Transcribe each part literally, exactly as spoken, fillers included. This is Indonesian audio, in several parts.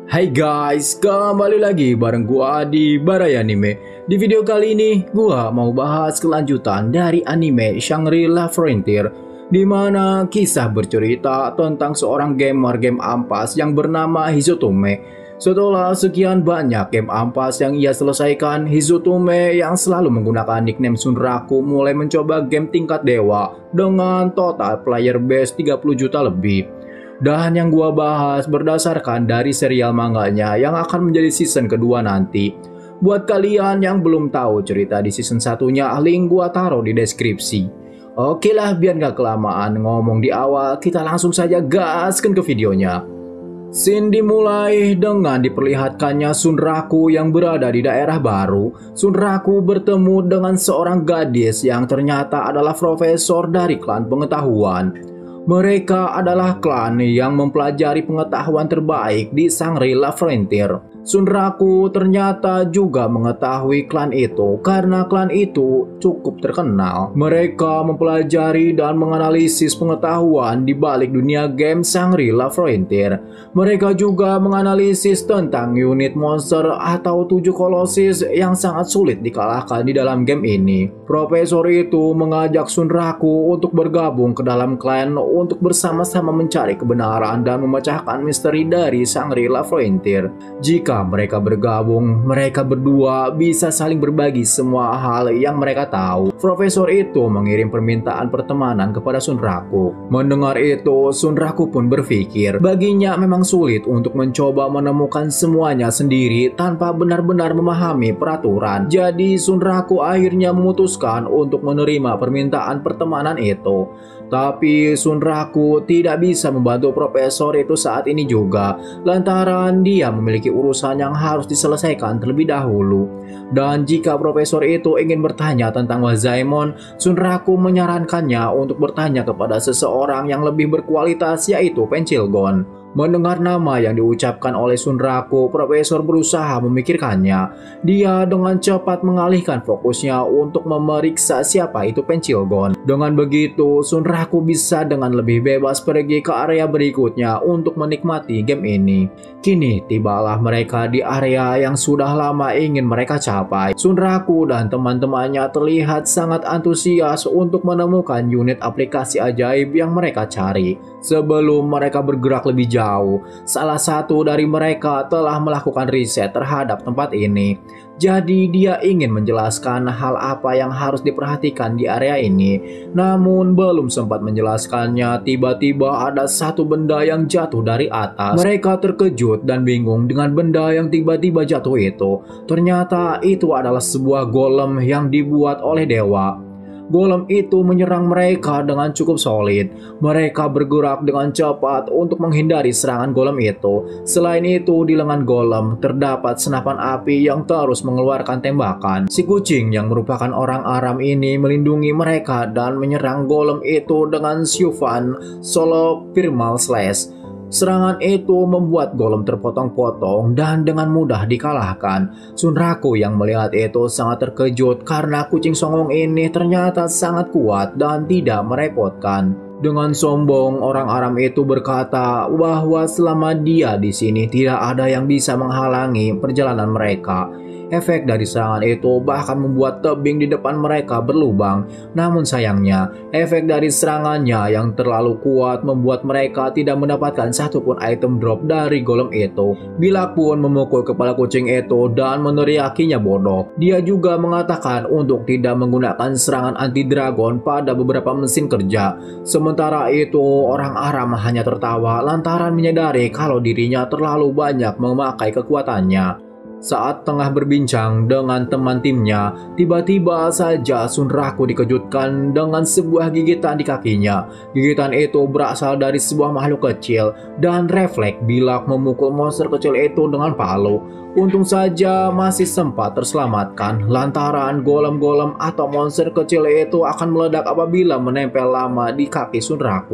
Hai guys, kembali lagi bareng gua di Barai Anime. Di video kali ini, gua mau bahas kelanjutan dari anime Shangri-La Frontier, di mana kisah bercerita tentang seorang gamer game ampas yang bernama Hizotome. Setelah sekian banyak game ampas yang ia selesaikan, Hizotome yang selalu menggunakan nickname Sunraku mulai mencoba game tingkat dewa dengan total player base tiga puluh juta lebih. Dan yang gua bahas berdasarkan dari serial manganya yang akan menjadi season kedua nanti. Buat kalian yang belum tahu cerita di season satunya, link gua taruh di deskripsi. Oke lah, biar gak kelamaan ngomong di awal, kita langsung saja gaskan ke videonya. Scene dimulai dengan diperlihatkannya Sunraku yang berada di daerah baru. Sunraku bertemu dengan seorang gadis yang ternyata adalah profesor dari klan pengetahuan. Mereka adalah klan yang mempelajari pengetahuan terbaik di Shangri-La Frontier. Sunraku ternyata juga mengetahui klan itu karena klan itu cukup terkenal. Mereka mempelajari dan menganalisis pengetahuan di balik dunia game Shangri-La Frontier. Mereka juga menganalisis tentang unit monster atau tujuh kolosis yang sangat sulit dikalahkan di dalam game ini. Profesor itu mengajak Sunraku untuk bergabung ke dalam klan untuk bersama-sama mencari kebenaran dan memecahkan misteri dari Shangri-La Frontier. Jika mereka bergabung, mereka berdua bisa saling berbagi semua hal yang mereka tahu. Profesor itu mengirim permintaan pertemanan kepada Sunraku. Mendengar itu, Sunraku pun berpikir, baginya memang sulit untuk mencoba menemukan semuanya sendiri tanpa benar-benar memahami peraturan. Jadi Sunraku akhirnya memutuskan untuk menerima permintaan pertemanan itu. Tapi Sunraku tidak bisa membantu profesor itu saat ini juga, lantaran dia memiliki urusan yang harus diselesaikan terlebih dahulu. Dan jika profesor itu ingin bertanya tentang Wazaemon, Sunraku menyarankannya untuk bertanya kepada seseorang yang lebih berkualitas, yaitu Pencilgon. Mendengar nama yang diucapkan oleh Sunraku, profesor berusaha memikirkannya. Dia dengan cepat mengalihkan fokusnya untuk memeriksa siapa itu Pencilgon. Dengan begitu, Sunraku bisa dengan lebih bebas pergi ke area berikutnya untuk menikmati game ini. Kini tibalah mereka di area yang sudah lama ingin mereka capai. Sunraku dan teman-temannya terlihat sangat antusias untuk menemukan unit aplikasi ajaib yang mereka cari. Sebelum mereka bergerak lebih jauh, salah satu dari mereka telah melakukan riset terhadap tempat ini. Jadi dia ingin menjelaskan hal apa yang harus diperhatikan di area ini. Namun belum sempat menjelaskannya, tiba-tiba ada satu benda yang jatuh dari atas. Mereka terkejut dan bingung dengan benda yang tiba-tiba jatuh itu. Ternyata itu adalah sebuah golem yang dibuat oleh dewa. Golem itu menyerang mereka dengan cukup solid. Mereka bergerak dengan cepat untuk menghindari serangan golem itu. Selain itu, di lengan golem terdapat senapan api yang terus mengeluarkan tembakan. Si kucing yang merupakan orang Aram ini melindungi mereka dan menyerang golem itu dengan Siuvan Solo Primal Slash. Serangan itu membuat golem terpotong-potong dan dengan mudah dikalahkan. Sunraku yang melihat itu sangat terkejut karena kucing songong ini ternyata sangat kuat dan tidak merepotkan. Dengan sombong, orang Aram itu berkata bahwa selama dia di sini tidak ada yang bisa menghalangi perjalanan mereka. Efek dari serangan itu bahkan membuat tebing di depan mereka berlubang. Namun sayangnya, efek dari serangannya yang terlalu kuat membuat mereka tidak mendapatkan satupun item drop dari golem itu. Bilak pun memukul kepala kucing itu dan meneriakinya bodoh. Dia juga mengatakan untuk tidak menggunakan serangan anti-dragon pada beberapa mesin kerja. Sementara itu, orang Aram hanya tertawa lantaran menyadari kalau dirinya terlalu banyak memakai kekuatannya. Saat tengah berbincang dengan teman timnya, tiba-tiba saja Sunraku dikejutkan dengan sebuah gigitan di kakinya. Gigitan itu berasal dari sebuah makhluk kecil dan refleks Bilak memukul monster kecil itu dengan palu. Untung saja masih sempat terselamatkan lantaran golem-golem atau monster kecil itu akan meledak apabila menempel lama di kaki Sunraku.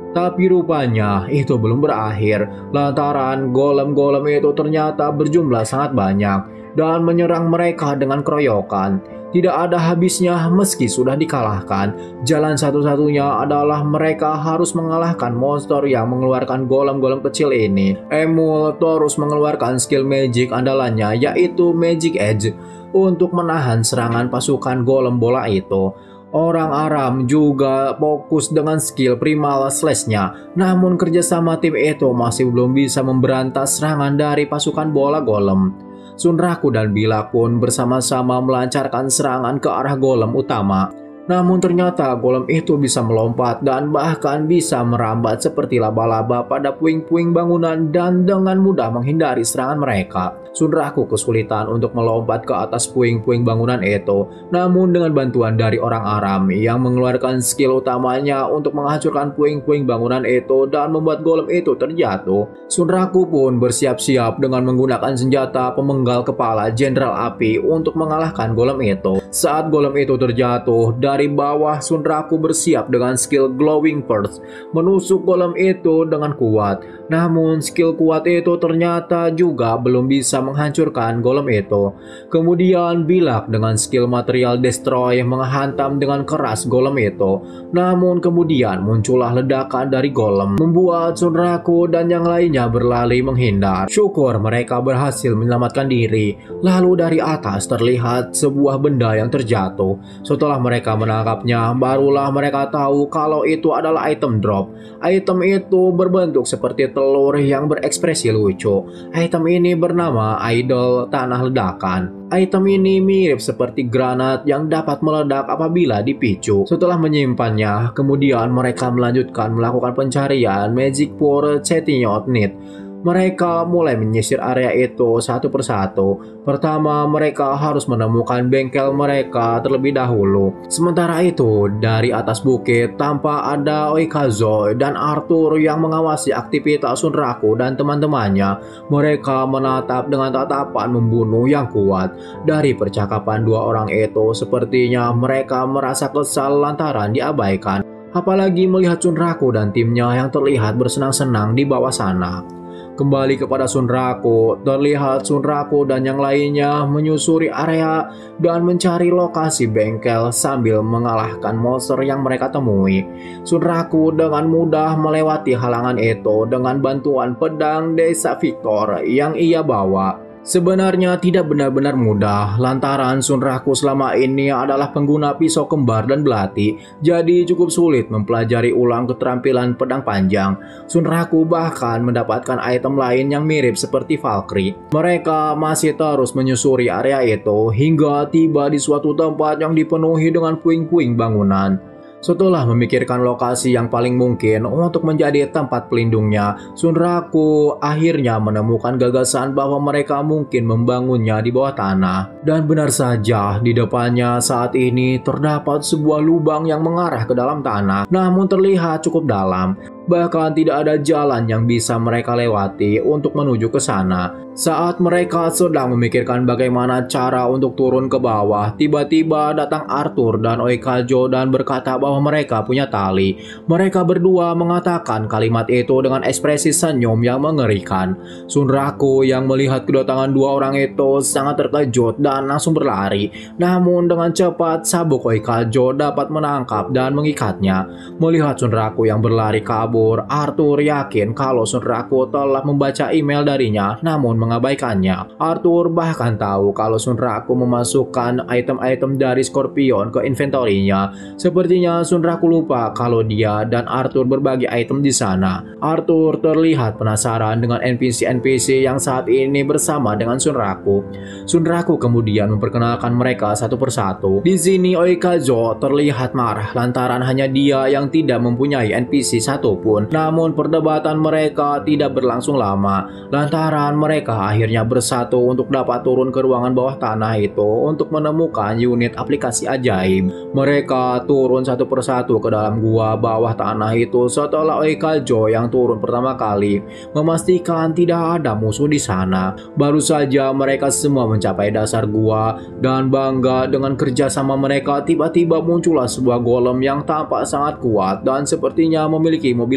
Tapi rupanya itu belum berakhir, lantaran golem-golem itu ternyata berjumlah sangat banyak dan menyerang mereka dengan keroyokan. Tidak ada habisnya meski sudah dikalahkan. Jalan satu-satunya adalah mereka harus mengalahkan monster yang mengeluarkan golem-golem kecil ini. Emul terus mengeluarkan skill magic andalannya, yaitu Magic Edge, untuk menahan serangan pasukan golem bola itu. Orang Aram juga fokus dengan skill primal slash-nya. Namun kerjasama tim itu masih belum bisa memberantas serangan dari pasukan bola golem. Sunraku dan Bilak pun bersama-sama melancarkan serangan ke arah golem utama. Namun ternyata golem itu bisa melompat dan bahkan bisa merambat seperti laba-laba pada puing-puing bangunan dan dengan mudah menghindari serangan mereka. Sunraku kesulitan untuk melompat ke atas puing-puing bangunan itu. Namun dengan bantuan dari orang Aram yang mengeluarkan skill utamanya untuk menghancurkan puing-puing bangunan itu dan membuat golem itu terjatuh, Sunraku pun bersiap-siap dengan menggunakan senjata pemenggal kepala Jenderal Api untuk mengalahkan golem itu. Saat golem itu terjatuh, dari bawah Sunraku bersiap dengan skill Glowing Burst menusuk golem itu dengan kuat. Namun skill kuat itu ternyata juga belum bisa menghancurkan golem itu. Kemudian Bilak dengan skill Material Destroy menghantam dengan keras golem itu. Namun kemudian muncullah ledakan dari golem, membuat Sunraku dan yang lainnya berlari menghindar. Syukur mereka berhasil menyelamatkan diri. Lalu dari atas terlihat sebuah benda yang terjatuh. Setelah mereka menangkapnya, barulah mereka tahu kalau itu adalah item drop. Item itu berbentuk seperti telur yang berekspresi lucu. Item ini bernama Idol Tanah Ledakan. Item ini mirip seperti granat yang dapat meledak apabila dipicu. Setelah menyimpannya, kemudian mereka melanjutkan melakukan pencarian Magic for Cetignot Need. Mereka mulai menyisir area itu satu persatu. Pertama, mereka harus menemukan bengkel mereka terlebih dahulu. Sementara itu, dari atas bukit tampak ada Oikazo dan Arthur yang mengawasi aktivitas Sunraku dan teman-temannya. Mereka menatap dengan tatapan membunuh yang kuat. Dari percakapan dua orang itu, sepertinya mereka merasa kesal lantaran diabaikan. Apalagi melihat Sunraku dan timnya yang terlihat bersenang-senang di bawah sana. Kembali kepada Sunraku, terlihat Sunraku dan yang lainnya menyusuri area dan mencari lokasi bengkel sambil mengalahkan monster yang mereka temui. Sunraku dengan mudah melewati halangan itu dengan bantuan pedang Desa Victor yang ia bawa. Sebenarnya tidak benar-benar mudah, lantaran Sunraku selama ini adalah pengguna pisau kembar dan belati, jadi cukup sulit mempelajari ulang keterampilan pedang panjang. Sunraku bahkan mendapatkan item lain yang mirip seperti Valkyrie. Mereka masih terus menyusuri area itu hingga tiba di suatu tempat yang dipenuhi dengan puing-puing bangunan. Setelah memikirkan lokasi yang paling mungkin untuk menjadi tempat pelindungnya, Sunraku akhirnya menemukan gagasan bahwa mereka mungkin membangunnya di bawah tanah. Dan benar saja, di depannya saat ini terdapat sebuah lubang yang mengarah ke dalam tanah, namun terlihat cukup dalam. Bahkan tidak ada jalan yang bisa mereka lewati untuk menuju ke sana. Saat mereka sedang memikirkan bagaimana cara untuk turun ke bawah, tiba-tiba datang Arthur dan Oikazo dan berkata bahwa mereka punya tali. Mereka berdua mengatakan kalimat itu dengan ekspresi senyum yang mengerikan. Sunraku yang melihat kedatangan dua orang itu sangat terkejut dan langsung berlari. Namun dengan cepat sabuk Oikazo dapat menangkap dan mengikatnya. Melihat Sunraku yang berlari kabur, Arthur yakin kalau Sunraku telah membaca email darinya namun mengabaikannya. Arthur bahkan tahu kalau Sunraku memasukkan item-item dari Scorpion ke inventory-nya. Sepertinya Sunraku lupa kalau dia dan Arthur berbagi item di sana. Arthur terlihat penasaran dengan N P C-N P C yang saat ini bersama dengan Sunraku. Sunraku kemudian memperkenalkan mereka satu persatu. Di sini Oikazo terlihat marah lantaran hanya dia yang tidak mempunyai N P C satupun. Namun perdebatan mereka tidak berlangsung lama, lantaran mereka akhirnya bersatu untuk dapat turun ke ruangan bawah tanah itu untuk menemukan unit aplikasi ajaib. Mereka turun satu persatu ke dalam gua bawah tanah itu setelah Oikazo yang turun pertama kali memastikan tidak ada musuh di sana. Baru saja mereka semua mencapai dasar gua dan bangga dengan kerjasama mereka, tiba-tiba muncullah sebuah golem yang tampak sangat kuat dan sepertinya memiliki mobil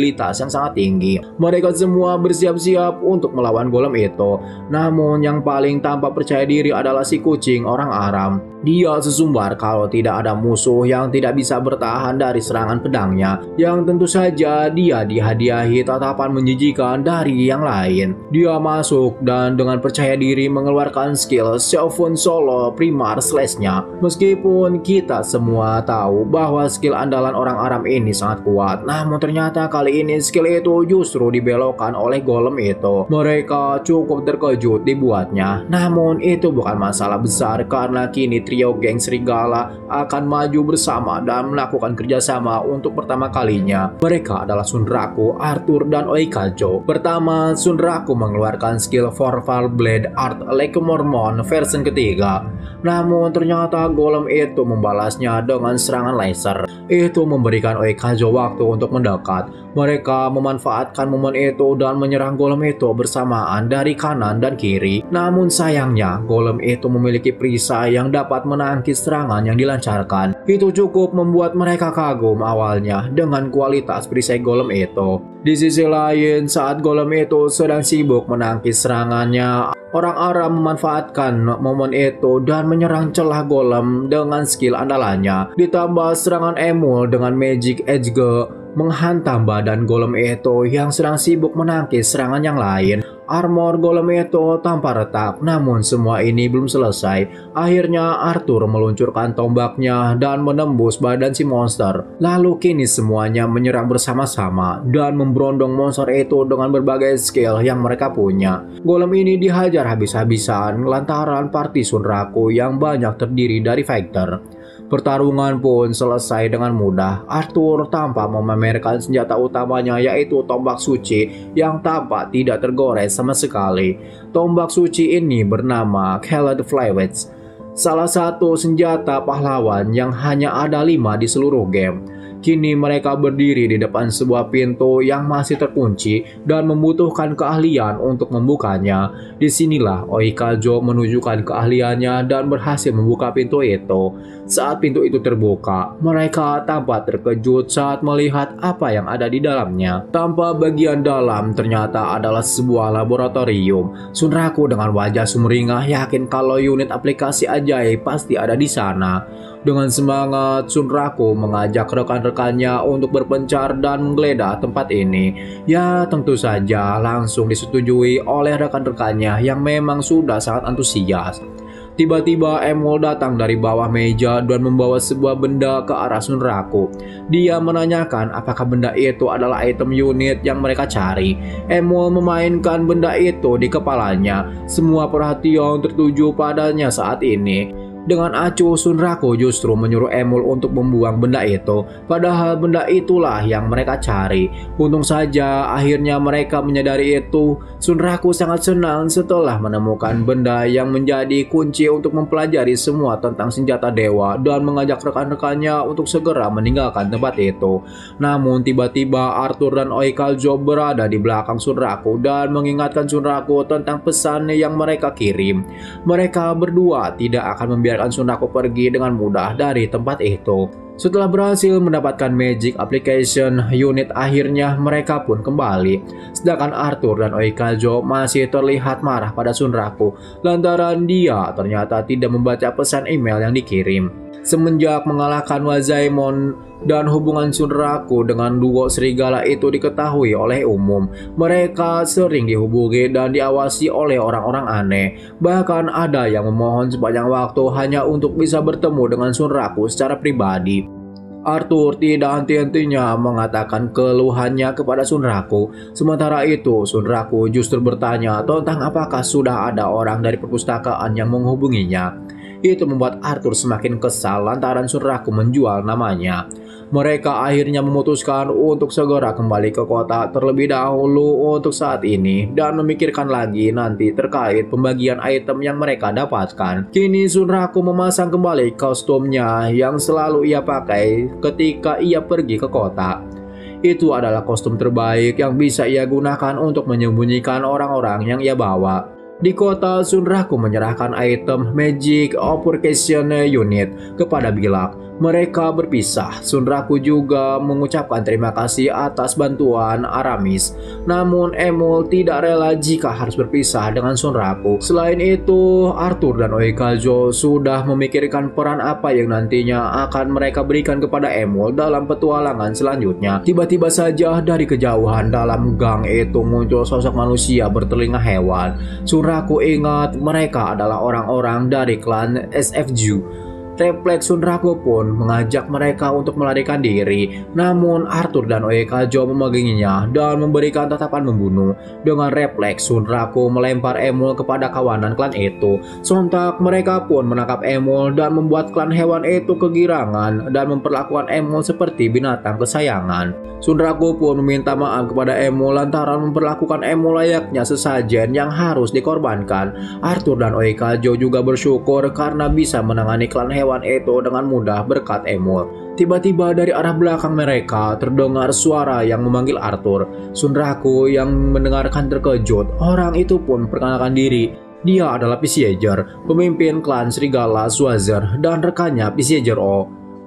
mobilitas yang sangat tinggi. Mereka semua bersiap-siap untuk melawan golem itu. Namun yang paling tampak percaya diri adalah si kucing orang Aram. Dia sesumbar kalau tidak ada musuh yang tidak bisa bertahan dari serangan pedangnya, yang tentu saja dia dihadiahi tatapan menjijikan dari yang lain. Dia masuk dan dengan percaya diri mengeluarkan skill Shovel Solo Primar Slash-nya. Meskipun kita semua tahu bahwa skill andalan orang Aram ini sangat kuat, namun ternyata kali ini skill itu justru dibelokkan oleh golem itu. Mereka cukup terkejut dibuatnya, namun itu bukan masalah besar karena kini trio geng serigala akan maju bersama dan melakukan kerjasama untuk pertama kalinya. Mereka adalah Sunraku, Arthur, dan Oikajo. Pertama, Sunraku mengeluarkan skill Forval Blade Art Lake Mormon versi ketiga. Namun ternyata golem itu membalasnya dengan serangan laser. Itu memberikan Oikajo waktu untuk mendekat. Mereka memanfaatkan momen itu dan menyerang golem itu bersamaan dari kanan dan kiri. Namun sayangnya golem itu memiliki perisai yang dapat menangkis serangan yang dilancarkan. Itu cukup membuat mereka kagum awalnya dengan kualitas perisai golem itu. Di sisi lain, saat golem itu sedang sibuk menangkis serangannya, orang Aram memanfaatkan momen itu dan menyerang celah golem dengan skill andalannya. Ditambah serangan Emul dengan Magic Edge menghantam badan golem itu yang sedang sibuk menangkis serangan yang lain. Armor golem itu tanpa retak, namun semua ini belum selesai. Akhirnya Arthur meluncurkan tombaknya dan menembus badan si monster. Lalu kini semuanya menyerang bersama-sama dan memberondong monster itu dengan berbagai skill yang mereka punya. Golem ini dihajar habis-habisan lantaran party Sunraku yang banyak terdiri dari fighter. Pertarungan pun selesai dengan mudah. Arthur tampak memamerkan senjata utamanya, yaitu tombak suci yang tampak tidak tergores sama sekali. Tombak suci ini bernama Khaled Flyweights, salah satu senjata pahlawan yang hanya ada lima di seluruh game. Kini mereka berdiri di depan sebuah pintu yang masih terkunci dan membutuhkan keahlian untuk membukanya. Disinilah Oikajo menunjukkan keahliannya dan berhasil membuka pintu itu. Saat pintu itu terbuka, mereka tampak terkejut saat melihat apa yang ada di dalamnya. Tanpa bagian dalam ternyata adalah sebuah laboratorium. Sunraku dengan wajah sumringah yakin kalau unit aplikasi ajaib pasti ada di sana. Dengan semangat, Sunraku mengajak rekan-rekannya untuk berpencar dan menggeledah tempat ini. Ya, tentu saja langsung disetujui oleh rekan-rekannya yang memang sudah sangat antusias. Tiba-tiba Emul datang dari bawah meja dan membawa sebuah benda ke arah Sunraku. Dia menanyakan apakah benda itu adalah item unit yang mereka cari. Emul memainkan benda itu di kepalanya. Semua perhatian tertuju padanya saat ini. Dengan acuh, Sunraku justru menyuruh Emul untuk membuang benda itu, padahal benda itulah yang mereka cari. Untung saja akhirnya mereka menyadari itu. Sunraku sangat senang setelah menemukan benda yang menjadi kunci untuk mempelajari semua tentang senjata dewa dan mengajak rekan-rekannya untuk segera meninggalkan tempat itu. Namun tiba-tiba Arthur dan Oikajo berada di belakang Sunraku dan mengingatkan Sunraku tentang pesan yang mereka kirim. Mereka berdua tidak akan membiarkan biarkan Sunraku pergi dengan mudah dari tempat itu. Setelah berhasil mendapatkan magic application unit, akhirnya mereka pun kembali. Sedangkan Arthur dan Oikajo masih terlihat marah pada Sunraku lantaran dia ternyata tidak membaca pesan email yang dikirim. Semenjak mengalahkan Wazaemon dan hubungan Sunraku dengan duo serigala itu diketahui oleh umum, mereka sering dihubungi dan diawasi oleh orang-orang aneh. Bahkan ada yang memohon sepanjang waktu hanya untuk bisa bertemu dengan Sunraku secara pribadi. Arthur tidak henti-hentinya mengatakan keluhannya kepada Sunraku. Sementara itu Sunraku justru bertanya tentang apakah sudah ada orang dari perpustakaan yang menghubunginya. Itu membuat Arthur semakin kesal lantaran Sunraku menjual namanya. Mereka akhirnya memutuskan untuk segera kembali ke kota terlebih dahulu untuk saat ini dan memikirkan lagi nanti terkait pembagian item yang mereka dapatkan. Kini Sunraku memasang kembali kostumnya yang selalu ia pakai ketika ia pergi ke kota. Itu adalah kostum terbaik yang bisa ia gunakan untuk menyembunyikan orang-orang yang ia bawa. Di kota, Sunraku menyerahkan item Magic Application Unit kepada Bilak. mereka berpisah. Sunraku juga mengucapkan terima kasih atas bantuan Aramis. Namun Emil tidak rela jika harus berpisah dengan Sunraku. Selain itu, Arthur dan Oikajo sudah memikirkan peran apa yang nantinya akan mereka berikan kepada Emil dalam petualangan selanjutnya. Tiba-tiba saja dari kejauhan dalam gang itu muncul sosok manusia bertelinga hewan. Sunraku ingat mereka adalah orang-orang dari klan S F G. Refleks Sunraku pun mengajak mereka untuk melarikan diri. Namun Arthur dan Oikajo memeganginya dan memberikan tatapan membunuh. Dengan refleks Sunraku melempar Emil kepada kawanan klan itu. Sontak mereka pun menangkap Emil dan membuat klan hewan itu kegirangan dan memperlakukan Emil seperti binatang kesayangan. Sunraku pun meminta maaf kepada Emil lantaran memperlakukan Emil layaknya sesajen yang harus dikorbankan. Arthur dan Oikajo juga bersyukur karena bisa menangani klan hewan itu dengan mudah berkat Emil. Tiba-tiba dari arah belakang mereka terdengar suara yang memanggil Arthur. Sunraku yang mendengarkan terkejut. Orang itu pun memperkenalkan diri. Dia adalah Pisieger, pemimpin klan Serigala Swazzer dan rekannya Pisieger O.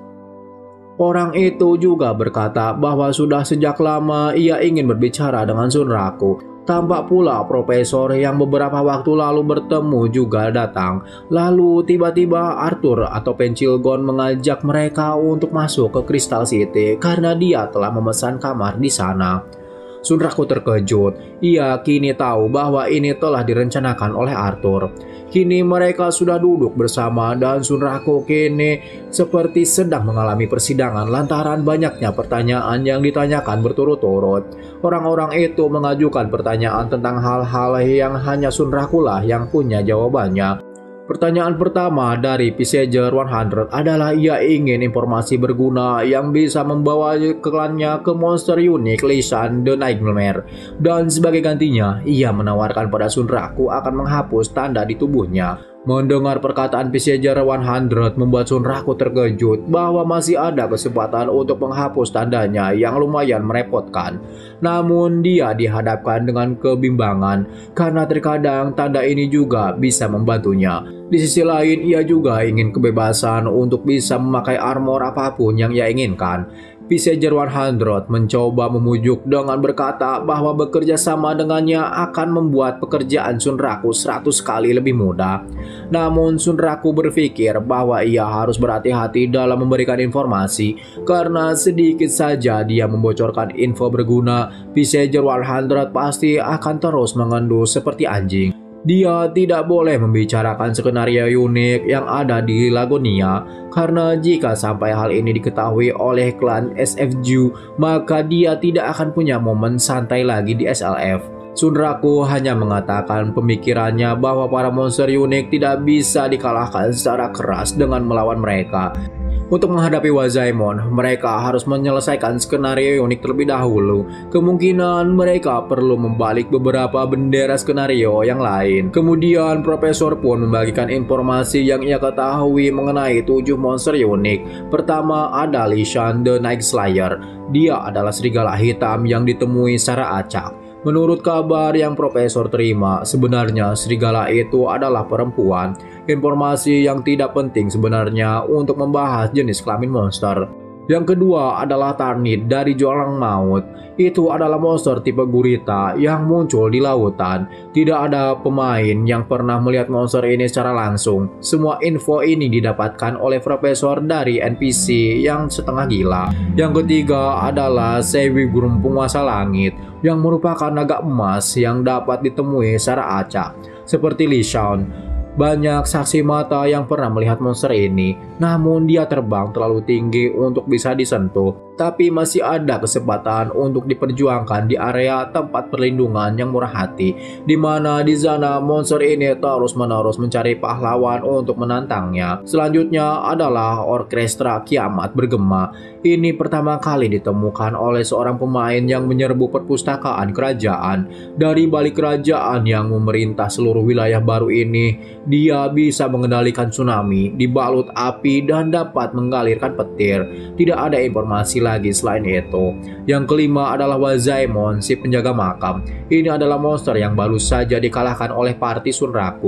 Orang itu juga berkata bahwa sudah sejak lama ia ingin berbicara dengan Sunraku. Tampak pula profesor yang beberapa waktu lalu bertemu juga datang. Lalu tiba-tiba Arthur atau Pencilgon mengajak mereka untuk masuk ke Crystal City karena dia telah memesan kamar di sana. Sunraku terkejut. Ia kini tahu bahwa ini telah direncanakan oleh Arthur. Kini mereka sudah duduk bersama dan Sunraku kini seperti sedang mengalami persidangan lantaran banyaknya pertanyaan yang ditanyakan berturut-turut. Orang-orang itu mengajukan pertanyaan tentang hal-hal yang hanya Sunraku lah yang punya jawabannya. Pertanyaan pertama dari Pisieger seratus adalah ia ingin informasi berguna yang bisa membawa klannya ke monster unik Lishan the Nightmare. Dan sebagai gantinya, ia menawarkan pada Sunraku akan menghapus tanda di tubuhnya. Mendengar perkataan Pisieger seratus membuat Sunraku terkejut bahwa masih ada kesempatan untuk menghapus tandanya yang lumayan merepotkan. Namun dia dihadapkan dengan kebimbangan karena terkadang tanda ini juga bisa membantunya. Di sisi lain ia juga ingin kebebasan untuk bisa memakai armor apapun yang ia inginkan. Pisieger seratus mencoba memujuk dengan berkata bahwa bekerja sama dengannya akan membuat pekerjaan Sunraku seratus kali lebih mudah. Namun Sunraku berpikir bahwa ia harus berhati-hati dalam memberikan informasi karena sedikit saja dia membocorkan info berguna, Pisieger seratus pasti akan terus mengendus seperti anjing. Dia tidak boleh membicarakan skenario unik yang ada di Lagonia, karena jika sampai hal ini diketahui oleh klan S F G, maka dia tidak akan punya momen santai lagi di S L F. Sunraku hanya mengatakan pemikirannya bahwa para monster unik tidak bisa dikalahkan secara keras dengan melawan mereka. Untuk menghadapi Wazaemon, mereka harus menyelesaikan skenario unik terlebih dahulu. Kemungkinan mereka perlu membalik beberapa bendera skenario yang lain. Kemudian Profesor pun membagikan informasi yang ia ketahui mengenai tujuh monster unik. Pertama ada Lishan the Night Slayer. Dia adalah serigala hitam yang ditemui secara acak. Menurut kabar yang Profesor terima, sebenarnya serigala itu adalah perempuan. Informasi yang tidak penting sebenarnya untuk membahas jenis kelamin monster. Yang kedua adalah Tarnid dari Jurang Maut. Itu adalah monster tipe gurita yang muncul di lautan. Tidak ada pemain yang pernah melihat monster ini secara langsung. Semua info ini didapatkan oleh Profesor dari N P C yang setengah gila. Yang ketiga adalah Sewi Burung Penguasa Langit, yang merupakan naga emas yang dapat ditemui secara acak. Seperti Lishan, banyak saksi mata yang pernah melihat monster ini, namun dia terbang terlalu tinggi untuk bisa disentuh. Tapi masih ada kesempatan untuk diperjuangkan di area tempat perlindungan yang murah hati, di mana di sana monster ini terus-menerus mencari pahlawan untuk menantangnya. Selanjutnya adalah Orkestra Kiamat Bergema. Ini pertama kali ditemukan oleh seorang pemain yang menyerbu perpustakaan kerajaan. Dari balik kerajaan yang memerintah seluruh wilayah baru ini, dia bisa mengendalikan tsunami, dibalut api, dan dapat mengalirkan petir. Tidak ada informasi lagi selain itu. Yang kelima adalah Wazaemon, si penjaga makam. Ini adalah monster yang baru saja dikalahkan oleh party Sunraku.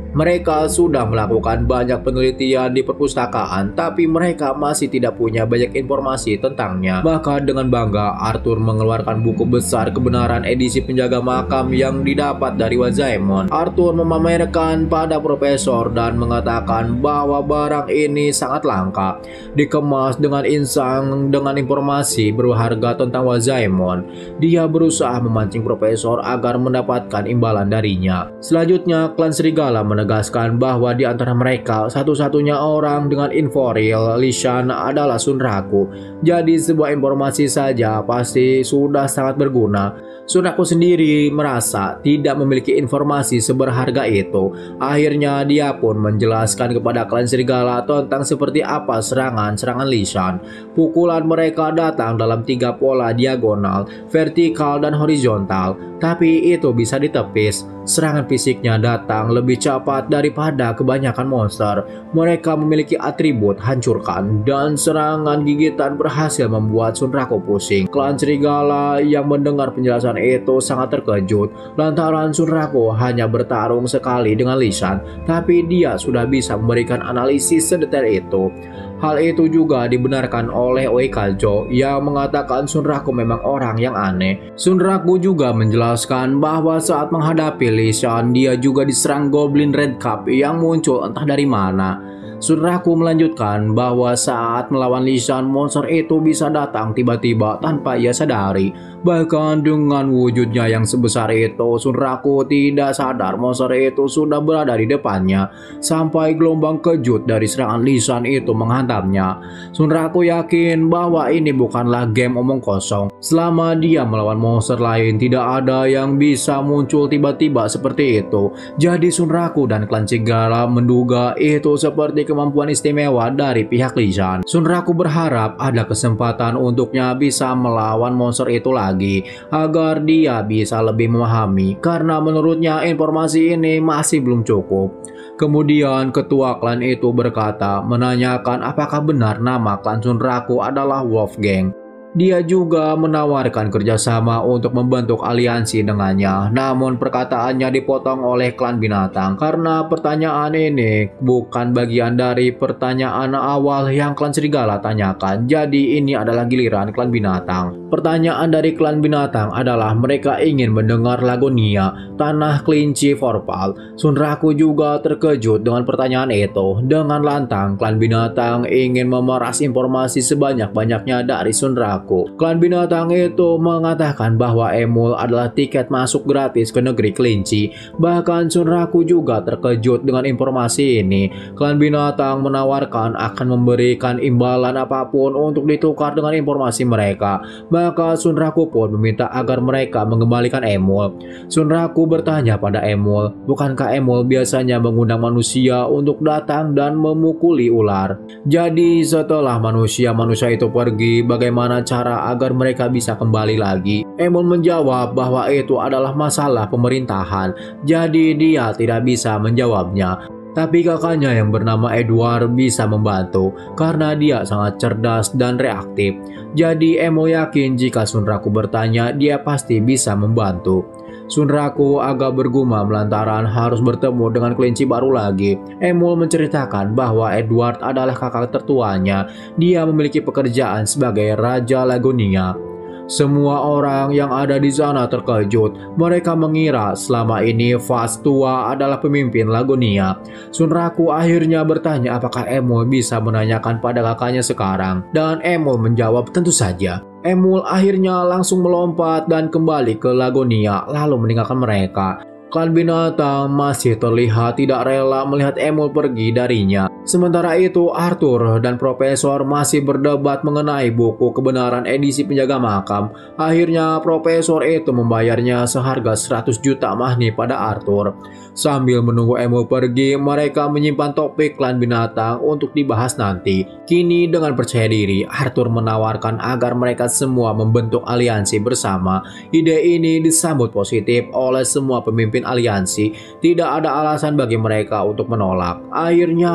Mereka sudah melakukan banyak penelitian di perpustakaan, tapi mereka masih tidak punya banyak informasi tentangnya. Maka dengan bangga, Arthur mengeluarkan buku besar kebenaran edisi penjaga makam yang didapat dari Wazaemon. Arthur memamerkan pada profesor dan mengatakan bahwa barang ini sangat langka, dikemas dengan insang dengan informasi berharga tentang Wazaemon. Dia berusaha memancing profesor agar mendapatkan imbalan darinya. Selanjutnya, klan serigala menegaskan bahwa di antara mereka satu-satunya orang dengan info real Li Shan adalah Shunraku. Jadi sebuah informasi saja pasti sudah sangat berguna. Shunraku sendiri merasa tidak memiliki informasi seberharga itu. Akhirnya dia pun menjelaskan kepada klan serigala tentang seperti apa serangan-serangan Li Shan. Pukulan mereka datang dalam tiga pola diagonal, vertikal, dan horizontal. Tapi itu bisa ditepis. Serangan fisiknya datang lebih cepat daripada kebanyakan monster. Mereka memiliki atribut hancurkan, dan serangan gigitan berhasil membuat Shunraku pusing. Klan serigala yang mendengar penjelasan itu sangat terkejut lantaran Shunraku hanya bertarung sekali dengan Li Shan, tapi dia sudah bisa memberikan analisis sedetail itu. Hal itu juga dibenarkan oleh Oikajo yang mengatakan Shunraku memang orang yang aneh. Shunraku juga menjelaskan bahwa saat menghadapi Li Shan, dia juga diserang Goblin Red Cup yang muncul entah dari mana. Shunraku melanjutkan bahwa saat melawan Li Shan, monster itu bisa datang tiba-tiba tanpa ia sadari. Bahkan dengan wujudnya yang sebesar itu, Shunraku tidak sadar monster itu sudah berada di depannya sampai gelombang kejut dari serangan Li Shan itu menghantamnya. Shunraku yakin bahwa ini bukanlah game omong kosong. Selama dia melawan monster lain, tidak ada yang bisa muncul tiba-tiba seperti itu. Jadi Shunraku dan klan serigala menduga itu seperti kemampuan istimewa dari pihak Li Shan. Shunraku berharap ada kesempatan untuknya bisa melawan monster itu lagi agar dia bisa lebih memahami, karena menurutnya informasi ini masih belum cukup. Kemudian ketua klan itu berkata, menanyakan apakah benar nama klan Shunraku adalah Wolfgang. Dia juga menawarkan kerjasama untuk membentuk aliansi dengannya. Namun perkataannya dipotong oleh klan binatang karena pertanyaan ini bukan bagian dari pertanyaan awal yang klan serigala tanyakan. Jadi ini adalah giliran klan binatang. Pertanyaan dari klan binatang adalah mereka ingin mendengar Lagonia, tanah kelinci Vorpal. Shunraku juga terkejut dengan pertanyaan itu. Dengan lantang, klan binatang ingin memeras informasi sebanyak-banyaknya dari Shunraku. Klan binatang itu mengatakan bahwa Emul adalah tiket masuk gratis ke negeri kelinci. Bahkan Shunraku juga terkejut dengan informasi ini. Klan binatang menawarkan akan memberikan imbalan apapun untuk ditukar dengan informasi mereka. Maka Shunraku pun meminta agar mereka mengembalikan Emul. Shunraku bertanya pada Emul, bukankah Emul biasanya mengundang manusia untuk datang dan memukuli ular? Jadi setelah manusia-manusia itu pergi, bagaimana cara agar mereka bisa kembali lagi? Emul menjawab bahwa itu adalah masalah pemerintahan, jadi dia tidak bisa menjawabnya. Tapi kakaknya yang bernama Edward bisa membantu karena dia sangat cerdas dan reaktif. Jadi Emul yakin jika Shunraku bertanya, dia pasti bisa membantu. Shunraku agak bergumam lantaran harus bertemu dengan kelinci baru lagi. Emul menceritakan bahwa Edward adalah kakak tertuanya. Dia memiliki pekerjaan sebagai Raja Lagonia. Semua orang yang ada di sana terkejut. Mereka mengira selama ini Fast tua adalah pemimpin Lagonia. Shunraku akhirnya bertanya apakah Emul bisa menanyakan pada kakaknya sekarang. Dan Emul menjawab tentu saja. Emul akhirnya langsung melompat dan kembali ke Lagonia lalu meninggalkan mereka. Klan binatang masih terlihat tidak rela melihat Emul pergi darinya. Sementara itu Arthur dan Profesor masih berdebat mengenai buku kebenaran edisi penjaga makam. Akhirnya Profesor itu membayarnya seharga seratus juta mahni pada Arthur. Sambil menunggu Emul pergi, mereka menyimpan topik klan binatang untuk dibahas nanti. Kini dengan percaya diri, Arthur menawarkan agar mereka semua membentuk aliansi bersama. Ide ini disambut positif oleh semua pemimpin aliansi. Tidak ada alasan bagi mereka untuk menolak. Akhirnya mereka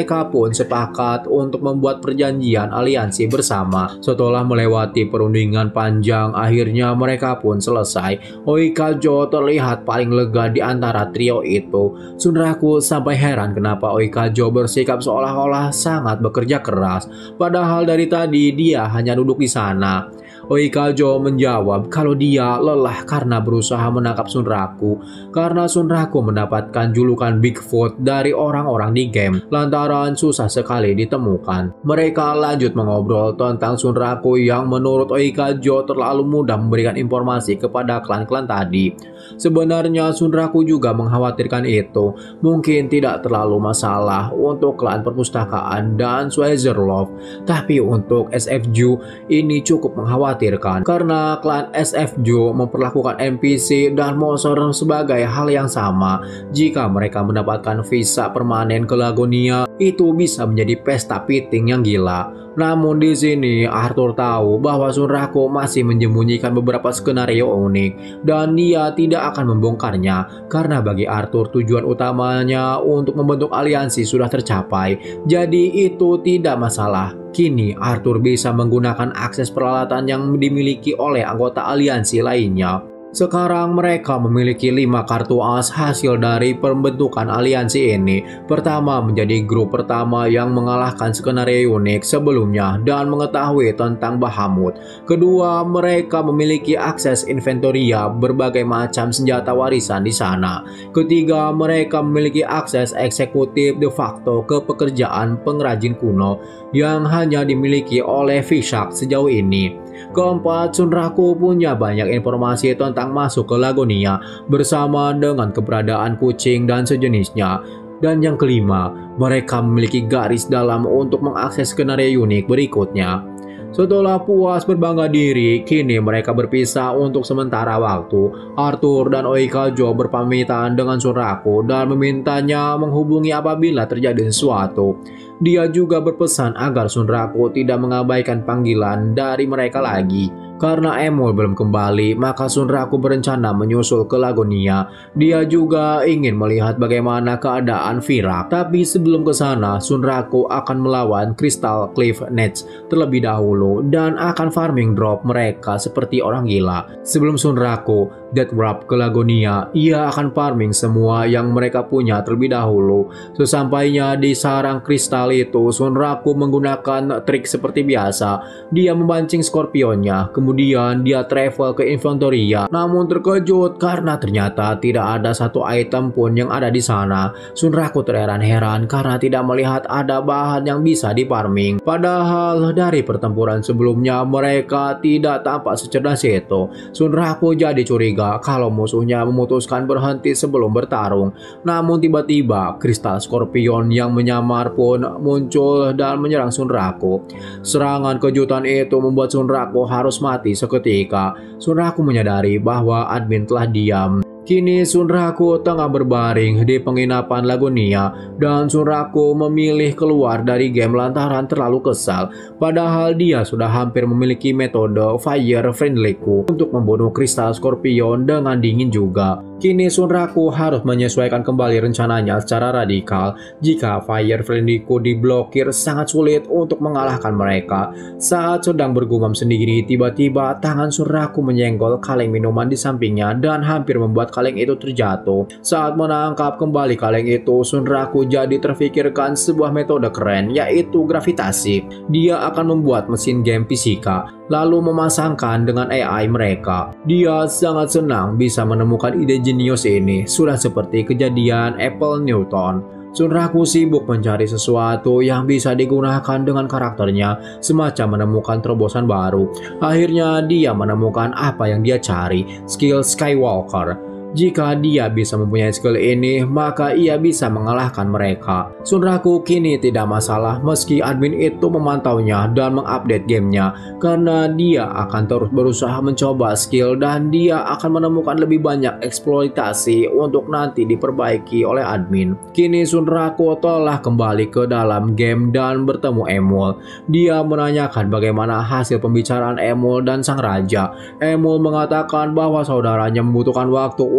mereka pun sepakat untuk membuat perjanjian aliansi bersama. Setelah melewati perundingan panjang, akhirnya mereka pun selesai. Oikajo terlihat paling lega di antara trio itu. Shunraku sampai heran kenapa Oikajo bersikap seolah-olah sangat bekerja keras, padahal dari tadi dia hanya duduk di sana. Oikajo menjawab kalau dia lelah karena berusaha menangkap Shunraku, karena Shunraku mendapatkan julukan Bigfoot dari orang-orang di game lantaran susah sekali ditemukan. Mereka lanjut mengobrol tentang Shunraku yang menurut Oikajo terlalu mudah memberikan informasi kepada klan-klan tadi. Sebenarnya Shunraku juga mengkhawatirkan itu, mungkin tidak terlalu masalah untuk klan perpustakaan dan Schwarzerloff, tapi untuk S F J ini cukup mengkhawatirkan karena klan S F J memperlakukan N P C dan monster sebagai hal yang sama. Jika mereka mendapatkan visa permanen ke Lagonia, itu bisa menjadi pesta piting yang gila. Namun di sini Arthur tahu bahwa Shunraku masih menyembunyikan beberapa skenario unik dan dia tidak akan membongkarnya karena bagi Arthur tujuan utamanya untuk membentuk aliansi sudah tercapai. Jadi itu tidak masalah. Kini Arthur bisa menggunakan akses peralatan yang dimiliki oleh anggota aliansi lainnya. Sekarang mereka memiliki lima kartu as hasil dari pembentukan aliansi ini. Pertama, menjadi grup pertama yang mengalahkan skenario unik sebelumnya dan mengetahui tentang Bahamut. Kedua, mereka memiliki akses inventoria berbagai macam senjata warisan di sana. Ketiga, mereka memiliki akses eksekutif de facto ke pekerjaan pengrajin kuno yang hanya dimiliki oleh Vishak sejauh ini. Keempat, Shunraku punya banyak informasi tentang masuk ke Lagonia bersama dengan keberadaan kucing dan sejenisnya. Dan yang kelima, mereka memiliki garis dalam untuk mengakses skenario unik berikutnya. Setelah puas berbangga diri, kini mereka berpisah untuk sementara waktu. Arthur dan Oikajo berpamitan dengan Shunraku dan memintanya menghubungi apabila terjadi sesuatu. Dia juga berpesan agar Shunraku tidak mengabaikan panggilan dari mereka lagi. Karena Emul belum kembali, maka Shunraku berencana menyusul ke Lagonia. Dia juga ingin melihat bagaimana keadaan Virak. Tapi sebelum ke sana, Shunraku akan melawan Crystal Cliff Nets terlebih dahulu dan akan farming drop mereka seperti orang gila. Sebelum Shunraku Death Wrap ke Lagonia, ia akan farming semua yang mereka punya terlebih dahulu. Sesampainya di sarang kristal itu, Shunraku menggunakan trik seperti biasa. Dia memancing Scorpionnya, kemudian dia travel ke Inventoria. Namun terkejut karena ternyata tidak ada satu item pun yang ada di sana. Shunraku terheran-heran karena tidak melihat ada bahan yang bisa difarming. Padahal dari pertempuran sebelumnya mereka tidak tampak secerdas itu. Shunraku jadi curiga kalau musuhnya memutuskan berhenti sebelum bertarung. Namun tiba-tiba kristal Scorpion yang menyamar pun muncul dan menyerang Shunraku. Serangan kejutan itu membuat Shunraku harus mati seketika. Shunraku menyadari bahwa admin telah diam. Kini Shunraku tengah berbaring di penginapan Lagonia dan Shunraku memilih keluar dari game lantaran terlalu kesal. Padahal dia sudah hampir memiliki metode Fire Friendly-ku untuk membunuh kristal Scorpion dengan dingin juga. Kini Shunraku harus menyesuaikan kembali rencananya secara radikal. Jika Fire Friendly-ku diblokir, sangat sulit untuk mengalahkan mereka. Saat sedang bergumam sendiri, tiba-tiba tangan Shunraku menyenggol kaleng minuman di sampingnya dan hampir membuat kaleng itu terjatuh. Saat menangkap kembali kaleng itu, Shunraku jadi terfikirkan sebuah metode keren, yaitu gravitasi. Dia akan membuat mesin game fisika, lalu memasangkan dengan A I mereka. Dia sangat senang bisa menemukan ide jenius ini, sudah seperti kejadian Apple Newton. Shunraku sibuk mencari sesuatu yang bisa digunakan dengan karakternya, semacam menemukan terobosan baru. Akhirnya dia menemukan apa yang dia cari, skill Skywalker. Jika dia bisa mempunyai skill ini, maka ia bisa mengalahkan mereka. Shunraku kini tidak masalah meski admin itu memantaunya dan mengupdate gamenya, karena dia akan terus berusaha mencoba skill dan dia akan menemukan lebih banyak eksploitasi untuk nanti diperbaiki oleh admin. Kini Shunraku telah kembali ke dalam game dan bertemu Emul. Dia menanyakan bagaimana hasil pembicaraan Emul dan sang raja. Emul mengatakan bahwa saudaranya membutuhkan waktu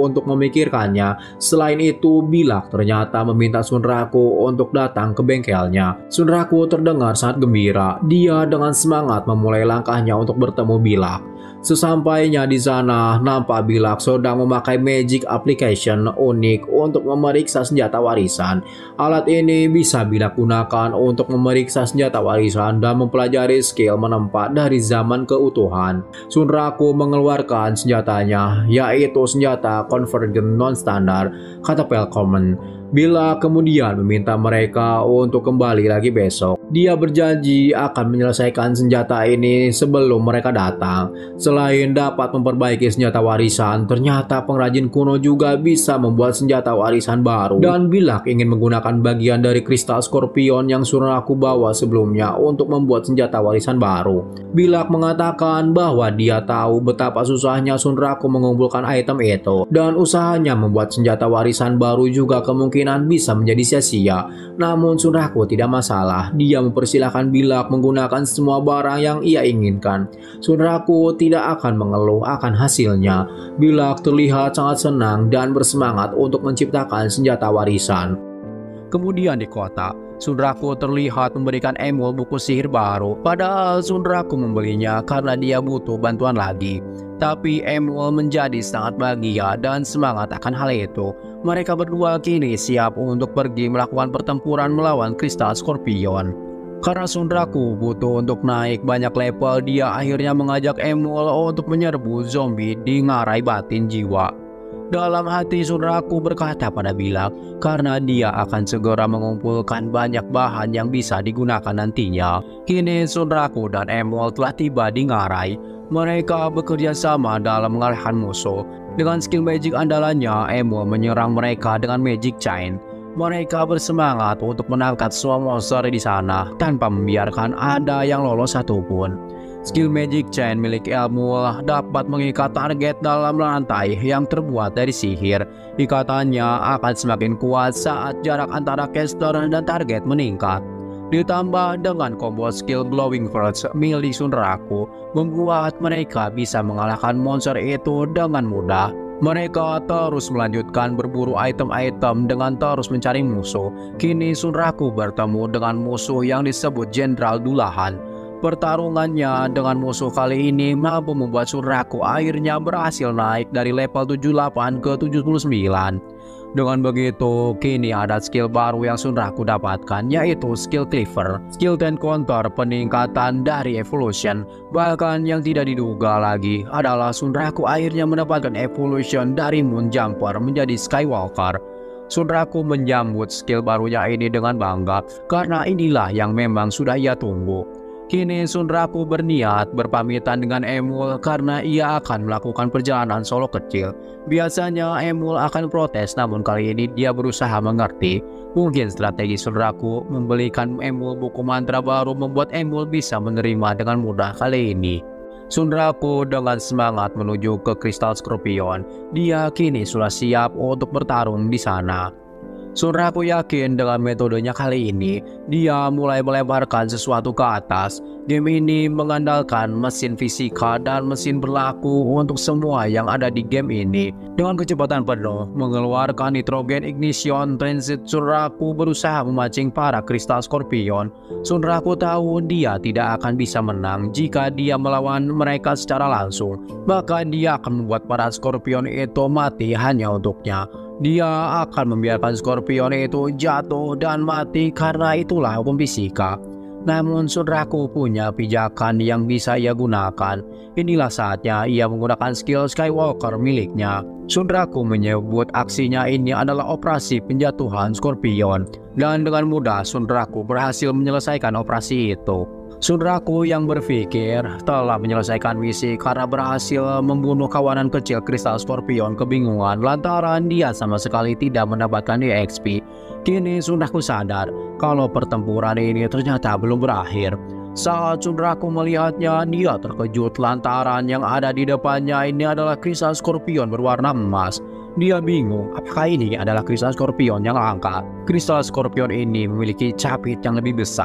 untuk memikirkannya. Selain itu, Bilak ternyata meminta Sunraku untuk datang ke bengkelnya. Sunraku terdengar sangat gembira. Dia dengan semangat memulai langkahnya untuk bertemu Bilak. Sesampainya di sana, nampak Bilak sedang memakai magic application unik untuk memeriksa senjata warisan. Alat ini bisa Bilak gunakan untuk memeriksa senjata warisan dan mempelajari skill menempa dari zaman keutuhan. Sunraku mengeluarkan senjatanya, yaitu senjata Convergent non-standard, Catapult Common. Bilak kemudian meminta mereka untuk kembali lagi besok. Dia berjanji akan menyelesaikan senjata ini sebelum mereka datang. Selain dapat memperbaiki senjata warisan, ternyata pengrajin kuno juga bisa membuat senjata warisan baru. Dan Bilak ingin menggunakan bagian dari kristal Scorpion yang Sunraku bawa sebelumnya untuk membuat senjata warisan baru. Bilak mengatakan bahwa dia tahu betapa susahnya Sunraku mengumpulkan item itu, dan usahanya membuat senjata warisan baru juga kemungkinan bisa menjadi sia-sia. Namun Sunraku tidak masalah. Dia mempersilahkan Bilak menggunakan semua barang yang ia inginkan. Sunraku tidak akan mengeluh akan hasilnya. Bilak terlihat sangat senang dan bersemangat untuk menciptakan senjata warisan. Kemudian di kota, Sunraku terlihat memberikan Emul buku sihir baru. Padahal Sunraku membelinya karena dia butuh bantuan lagi. Tapi Emul menjadi sangat bahagia dan semangat akan hal itu. Mereka berdua kini siap untuk pergi melakukan pertempuran melawan kristal Scorpion. Karena Sunraku butuh untuk naik banyak level, dia akhirnya mengajak Emul untuk menyerbu zombie di ngarai batin jiwa. Dalam hati Sunraku berkata pada Bilak karena dia akan segera mengumpulkan banyak bahan yang bisa digunakan nantinya. Kini Sunraku dan Emul telah tiba di ngarai. Mereka bekerja sama dalam mengalahkan musuh. Dengan skill magic andalannya, Emul menyerang mereka dengan magic chain. Mereka bersemangat untuk menangkap semua monster di sana tanpa membiarkan ada yang lolos satupun. Skill magic chain milik Emul dapat mengikat target dalam rantai yang terbuat dari sihir. Ikatannya akan semakin kuat saat jarak antara caster dan target meningkat. Ditambah dengan combo skill Glowing Verge milik Sunraku, membuat mereka bisa mengalahkan monster itu dengan mudah. Mereka terus melanjutkan berburu item-item dengan terus mencari musuh. Kini Sunraku bertemu dengan musuh yang disebut Jenderal Dullahan. Pertarungannya dengan musuh kali ini mampu membuat Sunraku akhirnya berhasil naik dari level tujuh puluh delapan ke tujuh puluh sembilan. Dengan begitu, kini ada skill baru yang Sunraku dapatkan, yaitu skill Cleaver. Skill Ten Counter peningkatan dari Evolution. Bahkan yang tidak diduga lagi adalah Sunraku akhirnya mendapatkan Evolution dari Moon Jumper menjadi Skywalker. Sunraku menyambut skill barunya ini dengan bangga, karena inilah yang memang sudah ia tunggu. Kini Sunraku berniat berpamitan dengan Emul karena ia akan melakukan perjalanan solo kecil. Biasanya Emul akan protes, namun kali ini dia berusaha mengerti. Mungkin strategi Sunraku membelikan Emul buku mantra baru membuat Emul bisa menerima dengan mudah kali ini. Sunraku dengan semangat menuju ke kristal Scorpion. Dia kini sudah siap untuk bertarung di sana. Sunraku yakin dengan metodenya kali ini, dia mulai melebarkan sesuatu ke atas. Game ini mengandalkan mesin fisika dan mesin berlaku untuk semua yang ada di game ini. Dengan kecepatan penuh, mengeluarkan nitrogen ignition transit, Sunraku berusaha memancing para kristal Scorpion. Sunraku tahu dia tidak akan bisa menang jika dia melawan mereka secara langsung. Bahkan dia akan membuat para Scorpion itu mati hanya untuknya. Dia akan membiarkan Scorpion itu jatuh dan mati karena itulah hukum fisika. Namun Sunraku punya pijakan yang bisa ia gunakan. Inilah saatnya ia menggunakan skill Skywalker miliknya. Sunraku menyebut aksinya ini adalah operasi penjatuhan Scorpion. Dan dengan mudah Sunraku berhasil menyelesaikan operasi itu. Sunraku yang berpikir telah menyelesaikan misi karena berhasil membunuh kawanan kecil kristal Scorpion kebingungan lantaran dia sama sekali tidak mendapatkan E X P. Kini Sunraku sadar kalau pertempuran ini ternyata belum berakhir. Saat Sunraku melihatnya, dia terkejut lantaran yang ada di depannya ini adalah kristal Scorpion berwarna emas. Dia bingung apakah ini adalah kristal Scorpion yang langka. Kristal Scorpion ini memiliki capit yang lebih besar.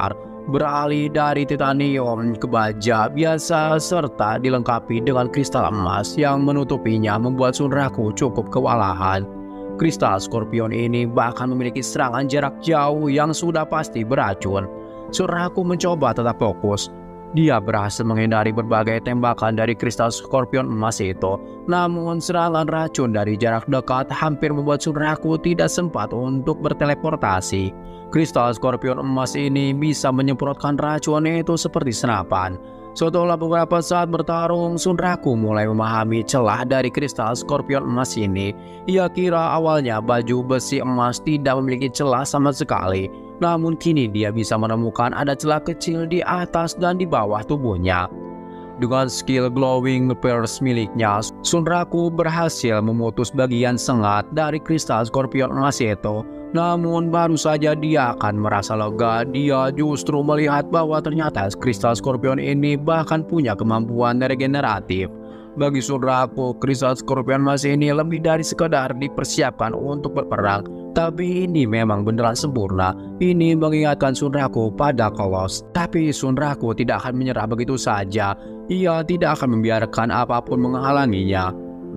beralih dari titanium ke baja biasa serta dilengkapi dengan kristal emas yang menutupinya membuat Sunraku cukup kewalahan. Kristal Scorpion ini bahkan memiliki serangan jarak jauh yang sudah pasti beracun. Sunraku mencoba tetap fokus. Dia berhasil menghindari berbagai tembakan dari kristal Scorpion emas itu. Namun serangan racun dari jarak dekat hampir membuat Sunraku tidak sempat untuk berteleportasi. Kristal Scorpion emas ini bisa menyemprotkan racun itu seperti senapan. Setelah beberapa saat bertarung, Sunraku mulai memahami celah dari kristal Scorpion emas ini. Ia kira awalnya baju besi emas tidak memiliki celah sama sekali. Namun kini dia bisa menemukan ada celah kecil di atas dan di bawah tubuhnya. Dengan skill glowing pierce miliknya, Sunraku berhasil memutus bagian sengat dari kristal Scorpion emas itu. Namun baru saja dia akan merasa lega, dia justru melihat bahwa ternyata kristal Scorpion ini bahkan punya kemampuan regeneratif. Bagi Sunraku, kristal Scorpion emas ini lebih dari sekadar dipersiapkan untuk berperang. Tapi ini memang beneran sempurna. Ini mengingatkan Sunraku pada Kolos. Tapi Sunraku tidak akan menyerah begitu saja. Ia tidak akan membiarkan apapun menghalanginya,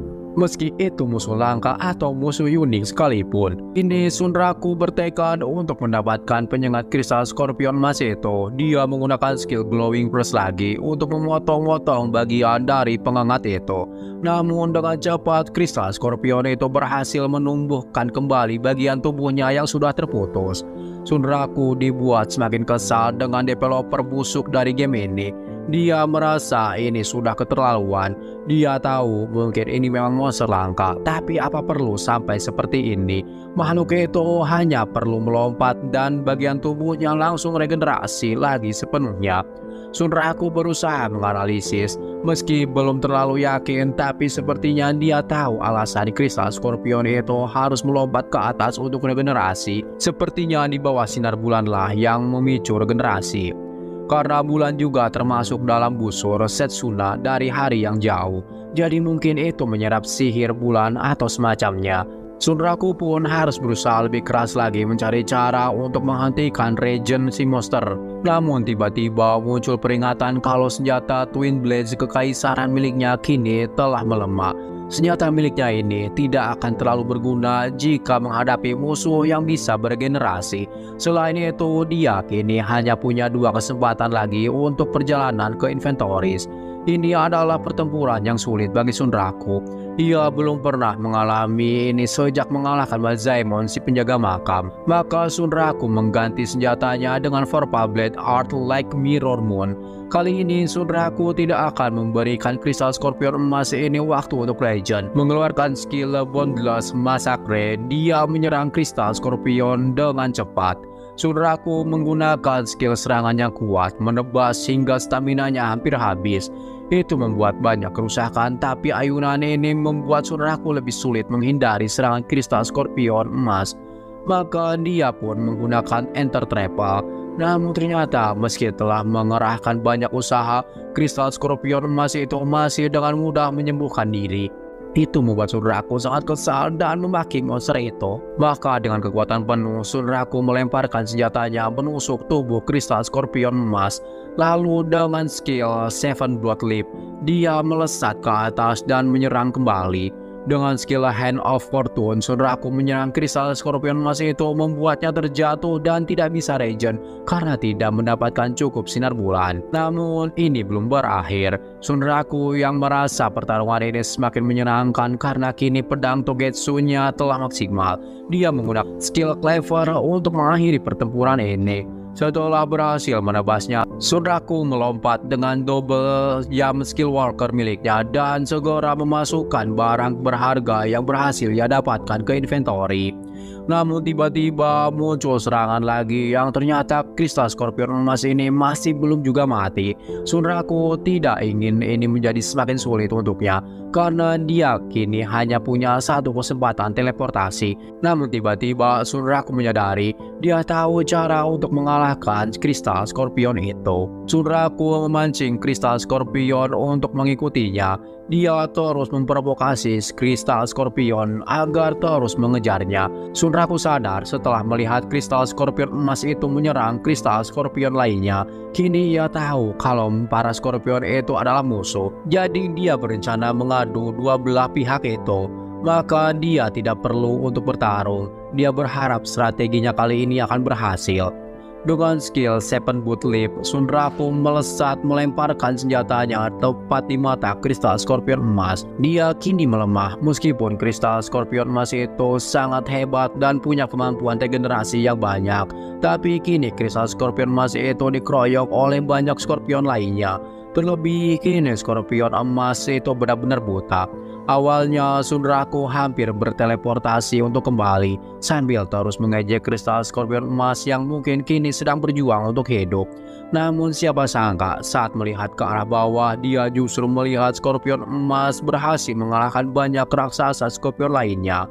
meski itu musuh langka atau musuh unik sekalipun. Ini Sunraku bertekad untuk mendapatkan penyengat kristal Scorpion emas itu. Dia menggunakan skill glowing plus lagi untuk memotong-motong bagian dari pengengat itu. Namun dengan cepat kristal Scorpion itu berhasil menumbuhkan kembali bagian tubuhnya yang sudah terputus. Sunraku dibuat semakin kesal dengan developer busuk dari game ini. Dia merasa ini sudah keterlaluan. Dia tahu mungkin ini memang monster langka, tapi apa perlu sampai seperti ini? Makhluk itu hanya perlu melompat dan bagian tubuhnya langsung regenerasi lagi sepenuhnya. Sunraku berusaha menganalisis, meski belum terlalu yakin, tapi sepertinya dia tahu alasan kristal Scorpion itu harus melompat ke atas untuk regenerasi. Sepertinya di bawah sinar bulanlah yang memicu regenerasi. Karena bulan juga termasuk dalam busur Setsuna dari hari yang jauh, jadi mungkin itu menyerap sihir bulan atau semacamnya. Sunraku pun harus berusaha lebih keras lagi mencari cara untuk menghentikan regen si monster. Namun tiba-tiba muncul peringatan kalau senjata Twin Blades kekaisaran miliknya kini telah melemah. Senjata miliknya ini tidak akan terlalu berguna jika menghadapi musuh yang bisa beregenerasi. Selain itu, dia kini hanya punya dua kesempatan lagi untuk perjalanan ke Inventoris. Ini adalah pertempuran yang sulit bagi Sunraku. Ia belum pernah mengalami ini sejak mengalahkan Bazaemon si penjaga makam. Maka Sunraku mengganti senjatanya dengan Vorpal Blade Art like Mirror Moon. Kali ini Sunraku tidak akan memberikan kristal Scorpion emas ini waktu untuk Legend. Mengeluarkan skill Boundless Massacre, dia menyerang kristal Scorpion dengan cepat. Sunraku menggunakan skill serangan yang kuat, menebas hingga staminanya hampir habis. Itu membuat banyak kerusakan, tapi ayunan ini membuat Sunraku lebih sulit menghindari serangan kristal Scorpion emas. Maka dia pun menggunakan Enter Triple. Namun ternyata meski telah mengerahkan banyak usaha, kristal Scorpion emas itu masih dengan mudah menyembuhkan diri. Itu membuat Sunraku sangat kesal dan memaki monster itu. Maka dengan kekuatan penuh, Sunraku melemparkan senjatanya menusuk tubuh kristal Scorpion emas. Lalu dengan skill Seven Blood Leap, dia melesat ke atas dan menyerang kembali. Dengan skill Hand of Fortune, Sunraku menyerang kristal Scorpion emas itu, membuatnya terjatuh dan tidak bisa regen karena tidak mendapatkan cukup sinar bulan. Namun ini belum berakhir. Sunraku yang merasa pertarungan ini semakin menyenangkan karena kini pedang Togetsu-nya telah maksimal. Dia menggunakan skill Clever untuk mengakhiri pertempuran ini. Setelah berhasil menebasnya, Sunraku melompat dengan double jam skill walker miliknya dan segera memasukkan barang berharga yang berhasil ia dapatkan ke inventory. Namun tiba-tiba muncul serangan lagi yang ternyata kristal Scorpion emas ini masih belum juga mati. Sunraku tidak ingin ini menjadi semakin sulit untuknya karena dia kini hanya punya satu kesempatan teleportasi. Namun tiba-tiba Sunraku menyadari dia tahu cara untuk mengalahkan kristal Scorpion itu. Sunraku memancing kristal Scorpion untuk mengikutinya. Dia terus memprovokasi kristal Scorpion agar terus mengejarnya. Sunraku Sunraku sadar setelah melihat kristal skorpion emas itu menyerang kristal skorpion lainnya. Kini ia tahu kalau para skorpion itu adalah musuh. Jadi dia berencana mengadu dua belah pihak itu. Maka dia tidak perlu untuk bertarung. Dia berharap strateginya kali ini akan berhasil. Dengan skill Seven Boot Leap, Sunraku melesat melemparkan senjatanya tepat di mata kristal skorpion emas. Dia kini melemah meskipun kristal skorpion emas itu sangat hebat dan punya kemampuan regenerasi yang banyak. Tapi kini kristal skorpion emas itu dikeroyok oleh banyak skorpion lainnya. Terlebih kini skorpion emas itu benar-benar buta. Awalnya Sunraku hampir berteleportasi untuk kembali sambil terus mengejek kristal skorpion emas yang mungkin kini sedang berjuang untuk hidup. Namun siapa sangka saat melihat ke arah bawah, dia justru melihat skorpion emas berhasil mengalahkan banyak raksasa skorpion lainnya.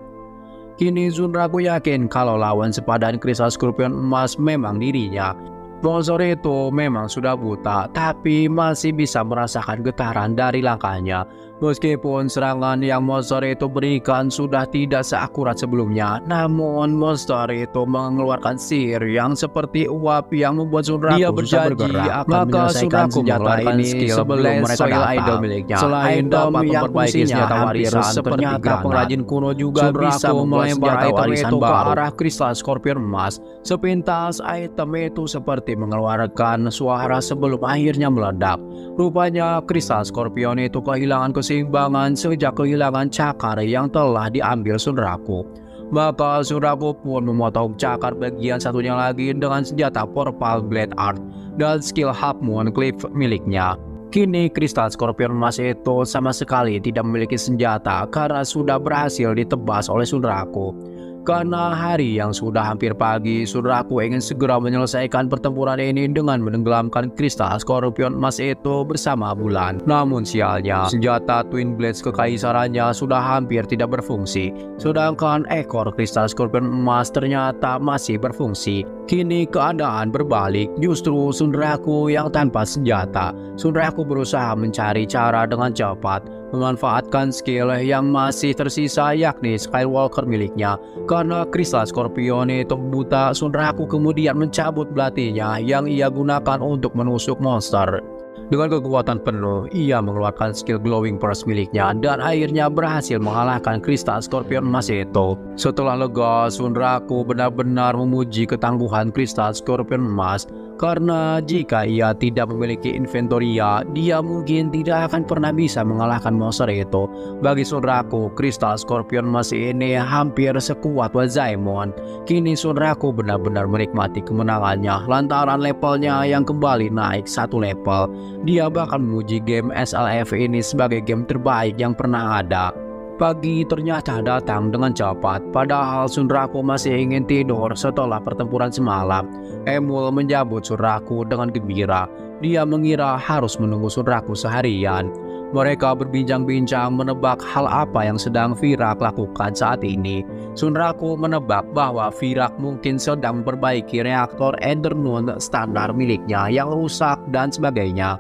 Kini Sunraku yakin kalau lawan sepadan kristal skorpion emas memang dirinya. Monster itu memang sudah buta, tapi masih bisa merasakan getaran dari langkahnya. Meskipun serangan yang monster itu berikan sudah tidak seakurat sebelumnya, namun monster itu mengeluarkan sihir yang seperti uap yang membuat Sunraku Dia susah berjanji bergerak. akan Maka menyelesaikan Sunraku senjata mengeluarkan ini skill sebelum Bless mereka Soil datang. Idol miliknya. Selain Item dapat yang memperbaiki fungsinya senjata hampir warisan seperti ternyata granat. pengrajin kuno juga Sunraku bisa membuat melempar senjata item warisan itu ke baru. arah kristal skorpion emas. Sepintas item itu seperti mengeluarkan suara sebelum akhirnya meledak. Rupanya kristal skorpion itu kehilangan keseimbangan sejak kehilangan cakar yang telah diambil Sunraku. Maka Sunraku pun memotong cakar bagian satunya lagi dengan senjata Purple Blade Art dan skill Half Moon Cliff miliknya. Kini kristal skorpion emas itu sama sekali tidak memiliki senjata karena sudah berhasil ditebas oleh Sunraku. Karena hari yang sudah hampir pagi, Sunraku ingin segera menyelesaikan pertempuran ini dengan menenggelamkan kristal skorpion emas itu bersama bulan. Namun sialnya, senjata Twin Blades kekaisarannya sudah hampir tidak berfungsi, sedangkan ekor kristal skorpion emas ternyata masih berfungsi. Kini keadaan berbalik, justru Sunraku yang tanpa senjata. Sunraku berusaha mencari cara dengan cepat, memanfaatkan skill yang masih tersisa yakni Skywalker miliknya. Karena kristal skorpion itu buta, Sunraku kemudian mencabut belatinya yang ia gunakan untuk menusuk monster. Dengan kekuatan penuh, ia mengeluarkan skill Glowing Burst miliknya dan akhirnya berhasil mengalahkan kristal skorpion emas itu. Setelah lega, Sunraku benar-benar memuji ketangguhan kristal skorpion emas. Karena jika ia tidak memiliki inventoria, dia mungkin tidak akan pernah bisa mengalahkan monster itu. Bagi Sunraku, kristal skorpion emas ini hampir sekuat Wazaemon. Kini Sunraku benar-benar menikmati kemenangannya lantaran levelnya yang kembali naik satu level. Dia bahkan memuji game S L F ini sebagai game terbaik yang pernah ada. Pagi ternyata datang dengan cepat, padahal Sunraku masih ingin tidur setelah pertempuran semalam. Emul menyambut Sunraku dengan gembira. Dia mengira harus menunggu Sunraku seharian. Mereka berbincang-bincang menebak hal apa yang sedang Virak lakukan saat ini. Sunraku menebak bahwa Virak mungkin sedang memperbaiki reaktor Endernoon standar miliknya yang rusak dan sebagainya.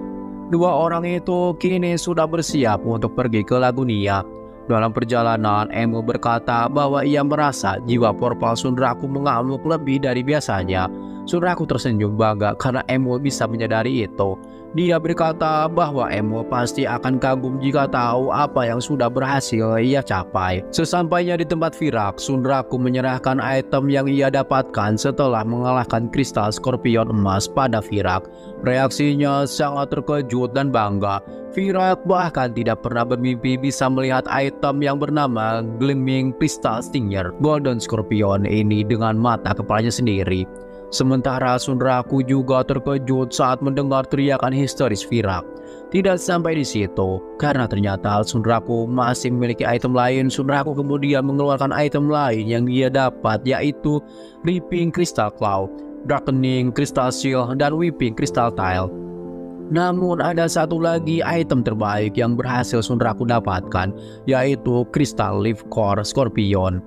Dua orang itu kini sudah bersiap untuk pergi ke Lagunia. Dalam perjalanan, Emul berkata bahwa ia merasa jiwa porpal Sunraku mengamuk lebih dari biasanya. Sunraku tersenyum bangga karena Emul bisa menyadari itu. Dia berkata bahwa Emul pasti akan kagum jika tahu apa yang sudah berhasil ia capai. Sesampainya di tempat Virak, Sunraku menyerahkan item yang ia dapatkan setelah mengalahkan kristal skorpion emas pada Virak. Reaksinya sangat terkejut dan bangga. Virak bahkan tidak pernah bermimpi bisa melihat item yang bernama Gleaming Crystal Stinger Golden Scorpion ini dengan mata kepalanya sendiri. Sementara Sunraku juga terkejut saat mendengar teriakan histeris Virak. Tidak sampai di situ, karena ternyata Sunraku masih memiliki item lain. Sunraku kemudian mengeluarkan item lain yang dia dapat, yaitu Ripping Crystal Claw, Darkening Crystal Shield, dan Weeping Crystal Tile. Namun ada satu lagi item terbaik yang berhasil Sunraku dapatkan, yaitu Crystal Leaf Core Scorpion.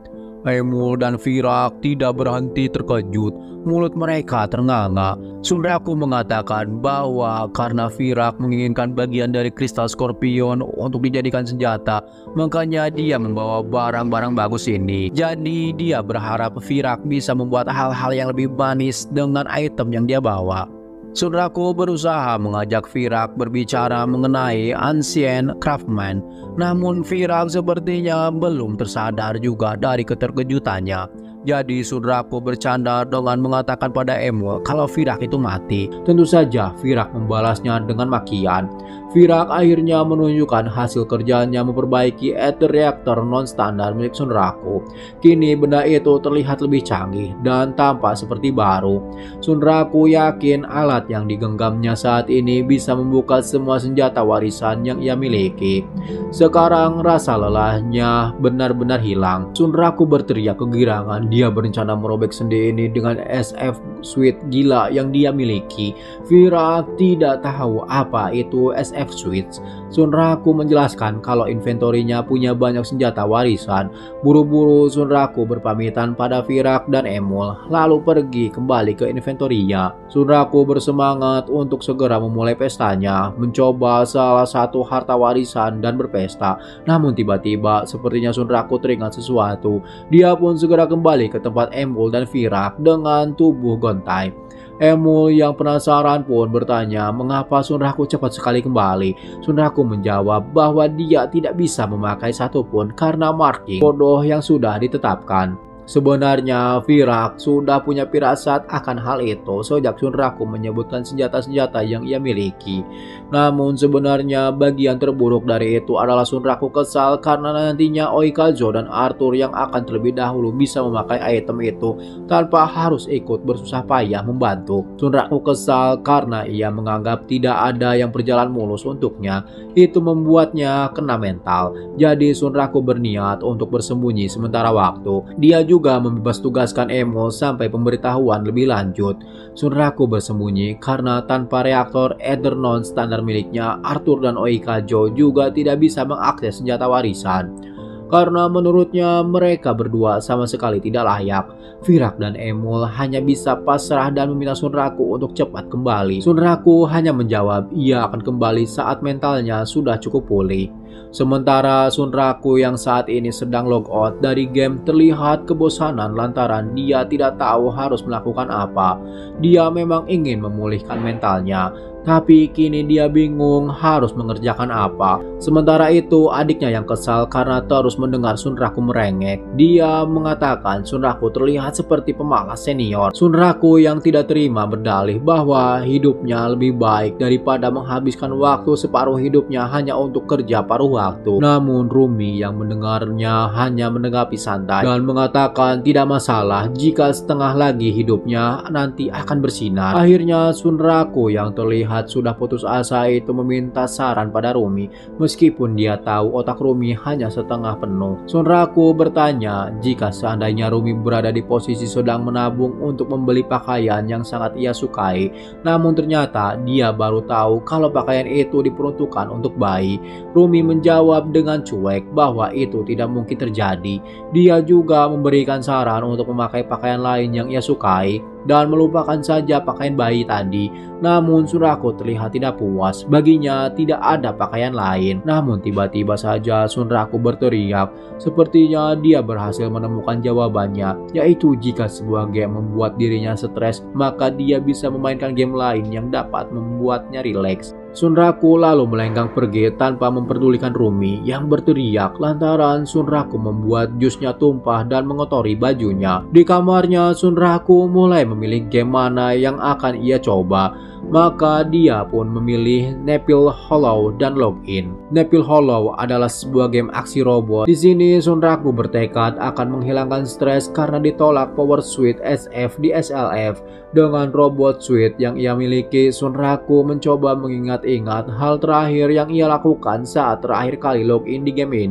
Emul dan Virak tidak berhenti terkejut. Mulut mereka ternganga. Sunraku mengatakan bahwa karena Virak menginginkan bagian dari kristal Scorpion untuk dijadikan senjata, makanya dia membawa barang-barang bagus ini. Jadi dia berharap Virak bisa membuat hal-hal yang lebih manis dengan item yang dia bawa. Sunraku berusaha mengajak Virak berbicara mengenai Ancient Craftsman, namun Virak sepertinya belum tersadar juga dari keterkejutannya. Jadi Sunraku bercanda dengan mengatakan pada Emul kalau Virak itu mati. Tentu saja Virak membalasnya dengan makian. Virak akhirnya menunjukkan hasil kerjanya memperbaiki ether reactor non-standar milik Sunraku. Kini benda itu terlihat lebih canggih dan tampak seperti baru. Sunraku yakin alat yang digenggamnya saat ini bisa membuka semua senjata warisan yang ia miliki. Sekarang rasa lelahnya benar-benar hilang. Sunraku berteriak kegirangan. Dia berencana merobek sendi ini dengan S F Suite gila yang dia miliki. Virak tidak tahu apa itu S F Suite. Sunraku menjelaskan kalau inventorinya punya banyak senjata warisan. Buru-buru Sunraku berpamitan pada Virak dan Emul, lalu pergi kembali ke inventorinya. Sunraku bersemangat untuk segera memulai pestanya, mencoba salah satu harta warisan dan berpesta. Namun tiba-tiba sepertinya Sunraku teringat sesuatu. Dia pun segera kembali ke tempat Emul dan Virak dengan tubuh gontai. Emul yang penasaran pun bertanya mengapa Sunraku cepat sekali kembali. Sunraku menjawab bahwa dia tidak bisa memakai satupun karena marking bodoh yang sudah ditetapkan. Sebenarnya Virak sudah punya firasat akan hal itu sejak Sunraku menyebutkan senjata-senjata yang ia miliki. Namun sebenarnya bagian terburuk dari itu adalah Sunraku kesal karena nantinya Oikazo dan Arthur yang akan terlebih dahulu bisa memakai item itu tanpa harus ikut bersusah payah membantu. Sunraku kesal karena ia menganggap tidak ada yang berjalan mulus untuknya. Itu membuatnya kena mental. Jadi Sunraku berniat untuk bersembunyi sementara waktu. Dia juga juga membebas tugaskan Emul sampai pemberitahuan lebih lanjut. Sunraku bersembunyi karena tanpa reaktor Ether non standar miliknya, Arthur dan Oikazo juga tidak bisa mengakses senjata warisan. Karena menurutnya mereka berdua sama sekali tidak layak. Virak dan Emul hanya bisa pasrah dan meminta Sunraku untuk cepat kembali. Sunraku hanya menjawab ia akan kembali saat mentalnya sudah cukup pulih. Sementara Sunraku yang saat ini sedang log out dari game terlihat kebosanan lantaran dia tidak tahu harus melakukan apa. Dia memang ingin memulihkan mentalnya, tapi kini dia bingung harus mengerjakan apa. Sementara itu adiknya yang kesal karena terus mendengar Sunraku merengek. Dia mengatakan Sunraku terlihat seperti pemalas senior. Sunraku yang tidak terima berdalih bahwa hidupnya lebih baik daripada menghabiskan waktu separuh hidupnya hanya untuk kerja paruh waktu. Namun Rumi yang mendengarnya hanya menanggapi santai dan mengatakan tidak masalah jika setengah lagi hidupnya nanti akan bersinar. Akhirnya Sunraku yang terlihat sudah putus asa itu meminta saran pada Rumi, meskipun dia tahu otak Rumi hanya setengah penuh. Sunraku bertanya jika seandainya Rumi berada di posisi sedang menabung untuk membeli pakaian yang sangat ia sukai, namun ternyata dia baru tahu kalau pakaian itu diperuntukkan untuk bayi. Rumi menjawab dengan cuek bahwa itu tidak mungkin terjadi. Dia juga memberikan saran untuk memakai pakaian lain yang ia sukai dan melupakan saja pakaian bayi tadi. Namun Sunraku terlihat tidak puas. Baginya tidak ada pakaian lain. Namun tiba-tiba saja Sunraku berteriak. Sepertinya dia berhasil menemukan jawabannya, yaitu jika sebuah game membuat dirinya stres, maka dia bisa memainkan game lain yang dapat membuatnya rileks. Sunraku lalu melenggang pergi tanpa memperdulikan Rumi yang berteriak lantaran Sunraku membuat jusnya tumpah dan mengotori bajunya. Di kamarnya Sunraku mulai memilih game mana yang akan ia coba. Maka dia pun memilih Nepil Hollow dan login. Nepil Hollow adalah sebuah game aksi robot. Di sini Sunraku bertekad akan menghilangkan stres karena ditolak Power Suite S F di S L F. Dengan robot suite yang ia miliki, Sunraku mencoba mengingat-ingat hal terakhir yang ia lakukan saat terakhir kali login di game ini.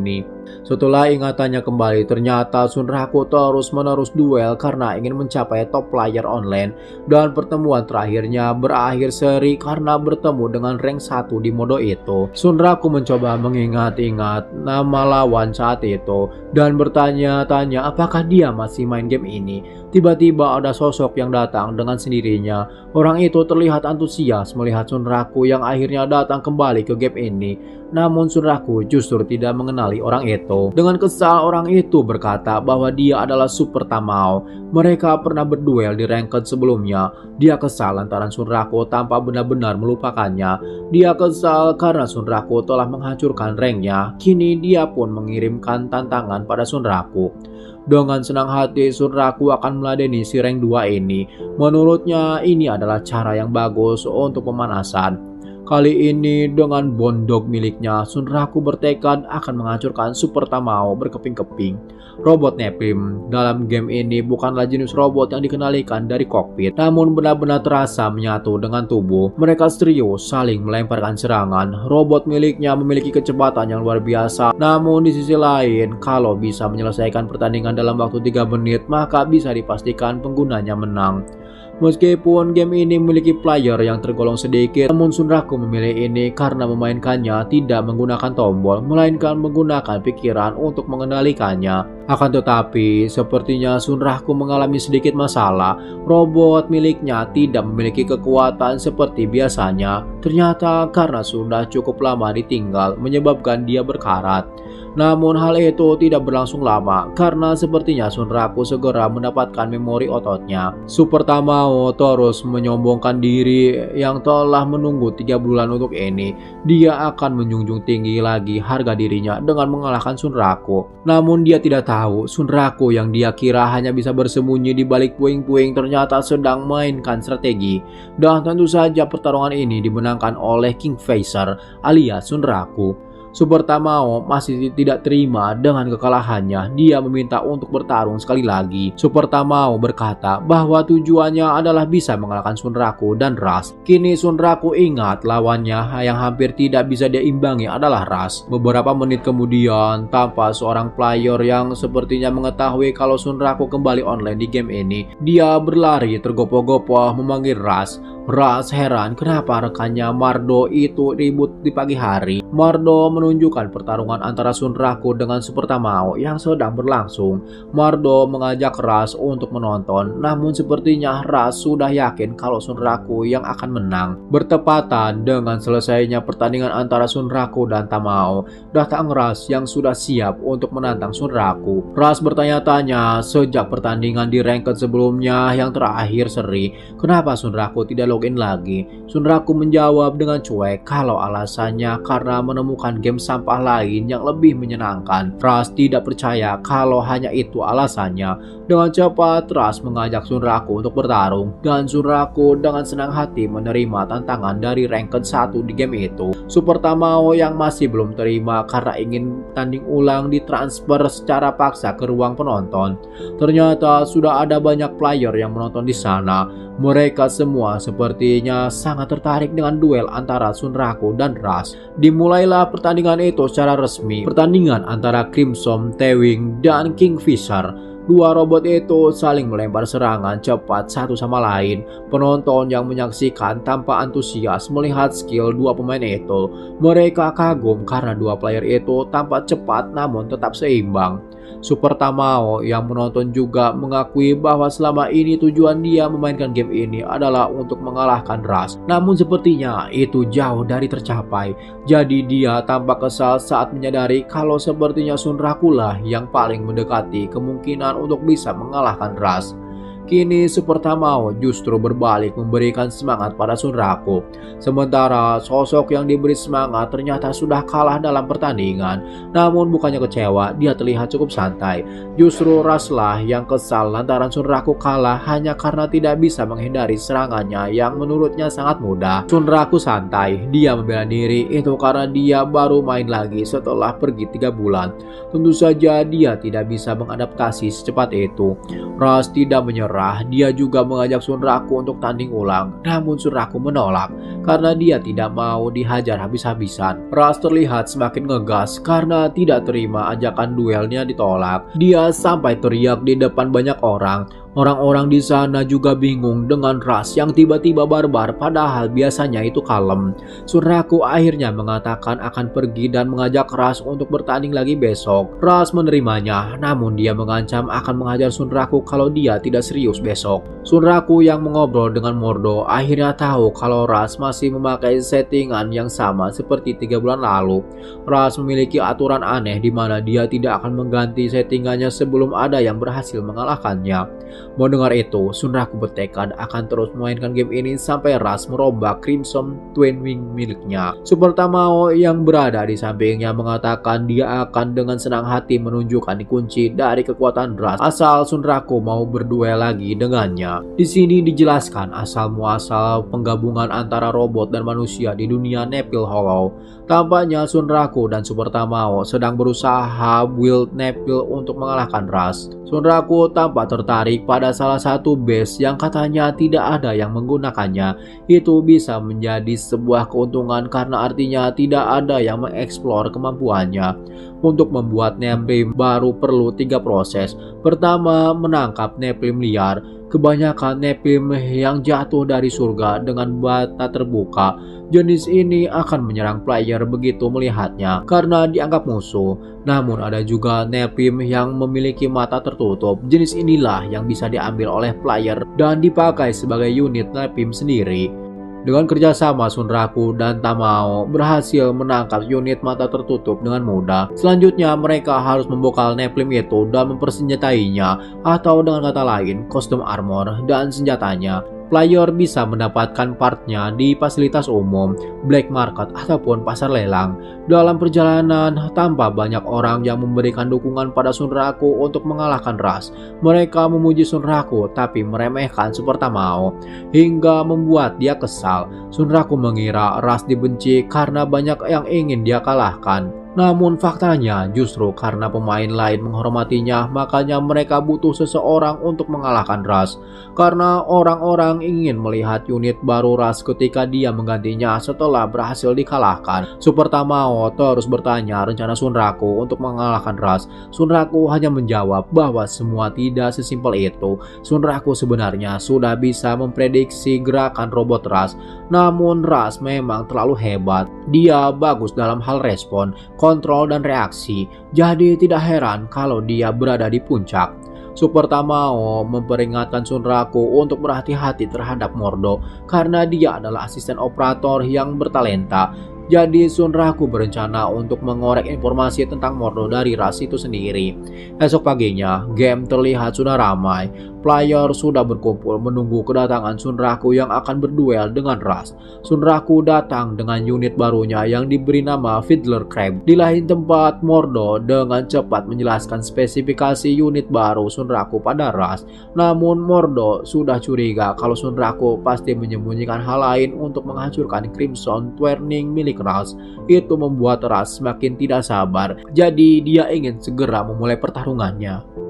Setelah ingatannya kembali, ternyata Sunraku terus-menerus duel karena ingin mencapai top player online, dan pertemuan terakhirnya berakhir seri karena bertemu dengan rank satu di mode itu. Sunraku mencoba mengingat-ingat nama lawan saat itu dan bertanya-tanya apakah dia masih main game ini. Tiba-tiba ada sosok yang datang dengan sendirinya. Orang itu terlihat antusias melihat Sunraku yang akhirnya datang kembali ke game ini. Namun Sunraku justru tidak mengenali orang itu. Dengan kesal, orang itu berkata bahwa dia adalah Super Tamao. Mereka pernah berduel di ranked sebelumnya. Dia kesal lantaran Sunraku tanpa benar-benar melupakannya. Dia kesal karena Sunraku telah menghancurkan ranknya. Kini dia pun mengirimkan tantangan pada Sunraku. Dengan senang hati, Sunraku akan meladeni si rank dua ini. Menurutnya ini adalah cara yang bagus untuk pemanasan. Kali ini dengan bondok miliknya, Sunraku bertekad akan menghancurkan Super Tamao berkeping-keping. Robot Nephilim dalam game ini bukanlah jenis robot yang dikendalikan dari kokpit, namun benar-benar terasa menyatu dengan tubuh. Mereka serius saling melemparkan serangan. Robot miliknya memiliki kecepatan yang luar biasa. Namun di sisi lain, kalau bisa menyelesaikan pertandingan dalam waktu tiga menit, maka bisa dipastikan penggunanya menang. Meskipun game ini memiliki player yang tergolong sedikit, namun Sunraku memilih ini karena memainkannya tidak menggunakan tombol, melainkan menggunakan pikiran untuk mengendalikannya. Akan tetapi, sepertinya Sunraku mengalami sedikit masalah. Robot miliknya tidak memiliki kekuatan seperti biasanya. Ternyata karena sudah cukup lama ditinggal, menyebabkan dia berkarat. Namun hal itu tidak berlangsung lama karena sepertinya Sunraku segera mendapatkan memori ototnya. Super Tamao terus menyombongkan diri yang telah menunggu tiga bulan untuk ini. Dia akan menjunjung tinggi lagi harga dirinya dengan mengalahkan Sunraku. Namun dia tidak tahu Sunraku yang dia kira hanya bisa bersembunyi di balik puing-puing ternyata sedang mainkan strategi. Dan tentu saja pertarungan ini dimenangkan oleh King Phaser alias Sunraku. Super Tamao masih tidak terima dengan kekalahannya. Dia meminta untuk bertarung sekali lagi. Super Tamao berkata bahwa tujuannya adalah bisa mengalahkan Sunraku dan Ras. Kini Sunraku ingat lawannya yang hampir tidak bisa dia imbangi adalah Ras. Beberapa menit kemudian, tanpa seorang player yang sepertinya mengetahui kalau Sunraku kembali online di game ini, dia berlari tergopoh-gopoh memanggil Ras. Ras heran kenapa rekannya Mardo itu ribut di pagi hari. Mardo menunjukkan pertarungan antara Sunraku dengan Super Tamao yang sedang berlangsung. Mardo mengajak Ras untuk menonton, namun sepertinya Ras sudah yakin kalau Sunraku yang akan menang. Bertepatan dengan selesainya pertandingan antara Sunraku dan Tamao, datang Ras yang sudah siap untuk menantang Sunraku. Ras bertanya-tanya sejak pertandingan di ranked sebelumnya yang terakhir seri, kenapa Sunraku tidak login lagi. Sunraku menjawab dengan cuek kalau alasannya karena menemukan game sampah lain yang lebih menyenangkan. Ras tidak percaya kalau hanya itu alasannya. Dengan cepat Ras mengajak Sunraku untuk bertarung dan Sunraku dengan senang hati menerima tantangan dari ranked satu di game itu. Super Tamao yang masih belum terima karena ingin tanding ulang ditransfer secara paksa ke ruang penonton. Ternyata sudah ada banyak player yang menonton di sana. Mereka semua sepertinya sangat tertarik dengan duel antara Sunraku dan Ras. Dimulailah pertandingan itu secara resmi. Pertandingan antara Crimson, Tewing, dan King Phaser. Dua robot itu saling melempar serangan cepat satu sama lain. Penonton yang menyaksikan tanpa antusias melihat skill dua pemain itu. Mereka kagum karena dua player itu tampak cepat namun tetap seimbang. Super Tamao yang menonton juga mengakui bahwa selama ini tujuan dia memainkan game ini adalah untuk mengalahkan Ras. Namun sepertinya itu jauh dari tercapai. Jadi dia tampak kesal saat menyadari kalau sepertinya Sunraku lah yang paling mendekati kemungkinan untuk bisa mengalahkan Ras. Kini Super Tamao justru berbalik memberikan semangat pada Sunraku. Sementara sosok yang diberi semangat ternyata sudah kalah dalam pertandingan. Namun bukannya kecewa, dia terlihat cukup santai. Justru Raslah yang kesal lantaran Sunraku kalah hanya karena tidak bisa menghindari serangannya yang menurutnya sangat mudah. Sunraku santai, dia membela diri itu karena dia baru main lagi setelah pergi tiga bulan. Tentu saja dia tidak bisa mengadaptasi secepat itu. Ras tidak menyerah. Dia juga mengajak Sunraku untuk tanding ulang, namun Sunraku menolak karena dia tidak mau dihajar habis-habisan. Ras terlihat semakin ngegas karena tidak terima ajakan duelnya ditolak. Dia sampai teriak di depan banyak orang. Orang-orang di sana juga bingung dengan Ras yang tiba-tiba barbar padahal biasanya itu kalem. Shunraku akhirnya mengatakan akan pergi dan mengajak Ras untuk bertanding lagi besok. Ras menerimanya, namun dia mengancam akan menghajar Shunraku kalau dia tidak serius besok. Shunraku yang mengobrol dengan Mordo akhirnya tahu kalau Ras masih memakai settingan yang sama seperti tiga bulan lalu. Ras memiliki aturan aneh di mana dia tidak akan mengganti settingannya sebelum ada yang berhasil mengalahkannya. Mendengar itu, Shunraku bertekad akan terus memainkan game ini sampai Ras merombak Crimson Twin Wing miliknya. Super Tamao yang berada di sampingnya mengatakan dia akan dengan senang hati menunjukkan kunci dari kekuatan Ras asal Shunraku mau berduel lagi dengannya. Di sini dijelaskan asal muasal penggabungan antara robot dan manusia di dunia Nepil Hollow. Tampaknya Shunraku dan Super Tamao sedang berusaha build Nepil untuk mengalahkan Ras. Shunraku tampak tertarik pada salah satu base yang katanya tidak ada yang menggunakannya. Itu bisa menjadi sebuah keuntungan karena artinya tidak ada yang mengeksplor kemampuannya. Untuk membuat Nephilim baru perlu tiga proses. Pertama, menangkap Nephilim liar. Kebanyakan Nephilim yang jatuh dari surga dengan mata terbuka. Jenis ini akan menyerang player begitu melihatnya karena dianggap musuh. Namun ada juga Nephilim yang memiliki mata tertutup. Jenis inilah yang bisa diambil oleh player dan dipakai sebagai unit Nephilim sendiri. Dengan kerjasama, Shunraku dan Tamao berhasil menangkap unit mata tertutup dengan mudah. Selanjutnya mereka harus membokal Nephilim itu dan mempersenjatainya, atau dengan kata lain kostum armor dan senjatanya. Player bisa mendapatkan partnya di fasilitas umum, black market, ataupun pasar lelang. Dalam perjalanan, tampak banyak orang yang memberikan dukungan pada Shunraku untuk mengalahkan Ras. Mereka memuji Shunraku tapi meremehkan Super Tamao hingga membuat dia kesal. Shunraku mengira Ras dibenci karena banyak yang ingin dia kalahkan. Namun faktanya justru karena pemain lain menghormatinya, makanya mereka butuh seseorang untuk mengalahkan Ras. Karena orang-orang ingin melihat unit baru Ras ketika dia menggantinya setelah berhasil dikalahkan. Super Tamao terus bertanya rencana Shunraku untuk mengalahkan Ras. Shunraku hanya menjawab bahwa semua tidak sesimpel itu. Shunraku sebenarnya sudah bisa memprediksi gerakan robot Ras. Namun Ras memang terlalu hebat. Dia bagus dalam hal respon, kontrol dan reaksi, jadi tidak heran kalau dia berada di puncak. Super Tamao memperingatkan Shunraku untuk berhati-hati terhadap Mordo karena dia adalah asisten operator yang bertalenta. Jadi Shunraku berencana untuk mengorek informasi tentang Mordo dari Ras itu sendiri. Esok paginya, game terlihat sudah ramai. Player sudah berkumpul menunggu kedatangan Shunraku yang akan berduel dengan Ras. Shunraku datang dengan unit barunya yang diberi nama Fiddler Crab. Di lain tempat, Mordo dengan cepat menjelaskan spesifikasi unit baru Shunraku pada Ras. Namun Mordo sudah curiga kalau Shunraku pasti menyembunyikan hal lain untuk menghancurkan Crimson Twirling milik Ras. Itu membuat Ras semakin tidak sabar. Jadi dia ingin segera memulai pertarungannya.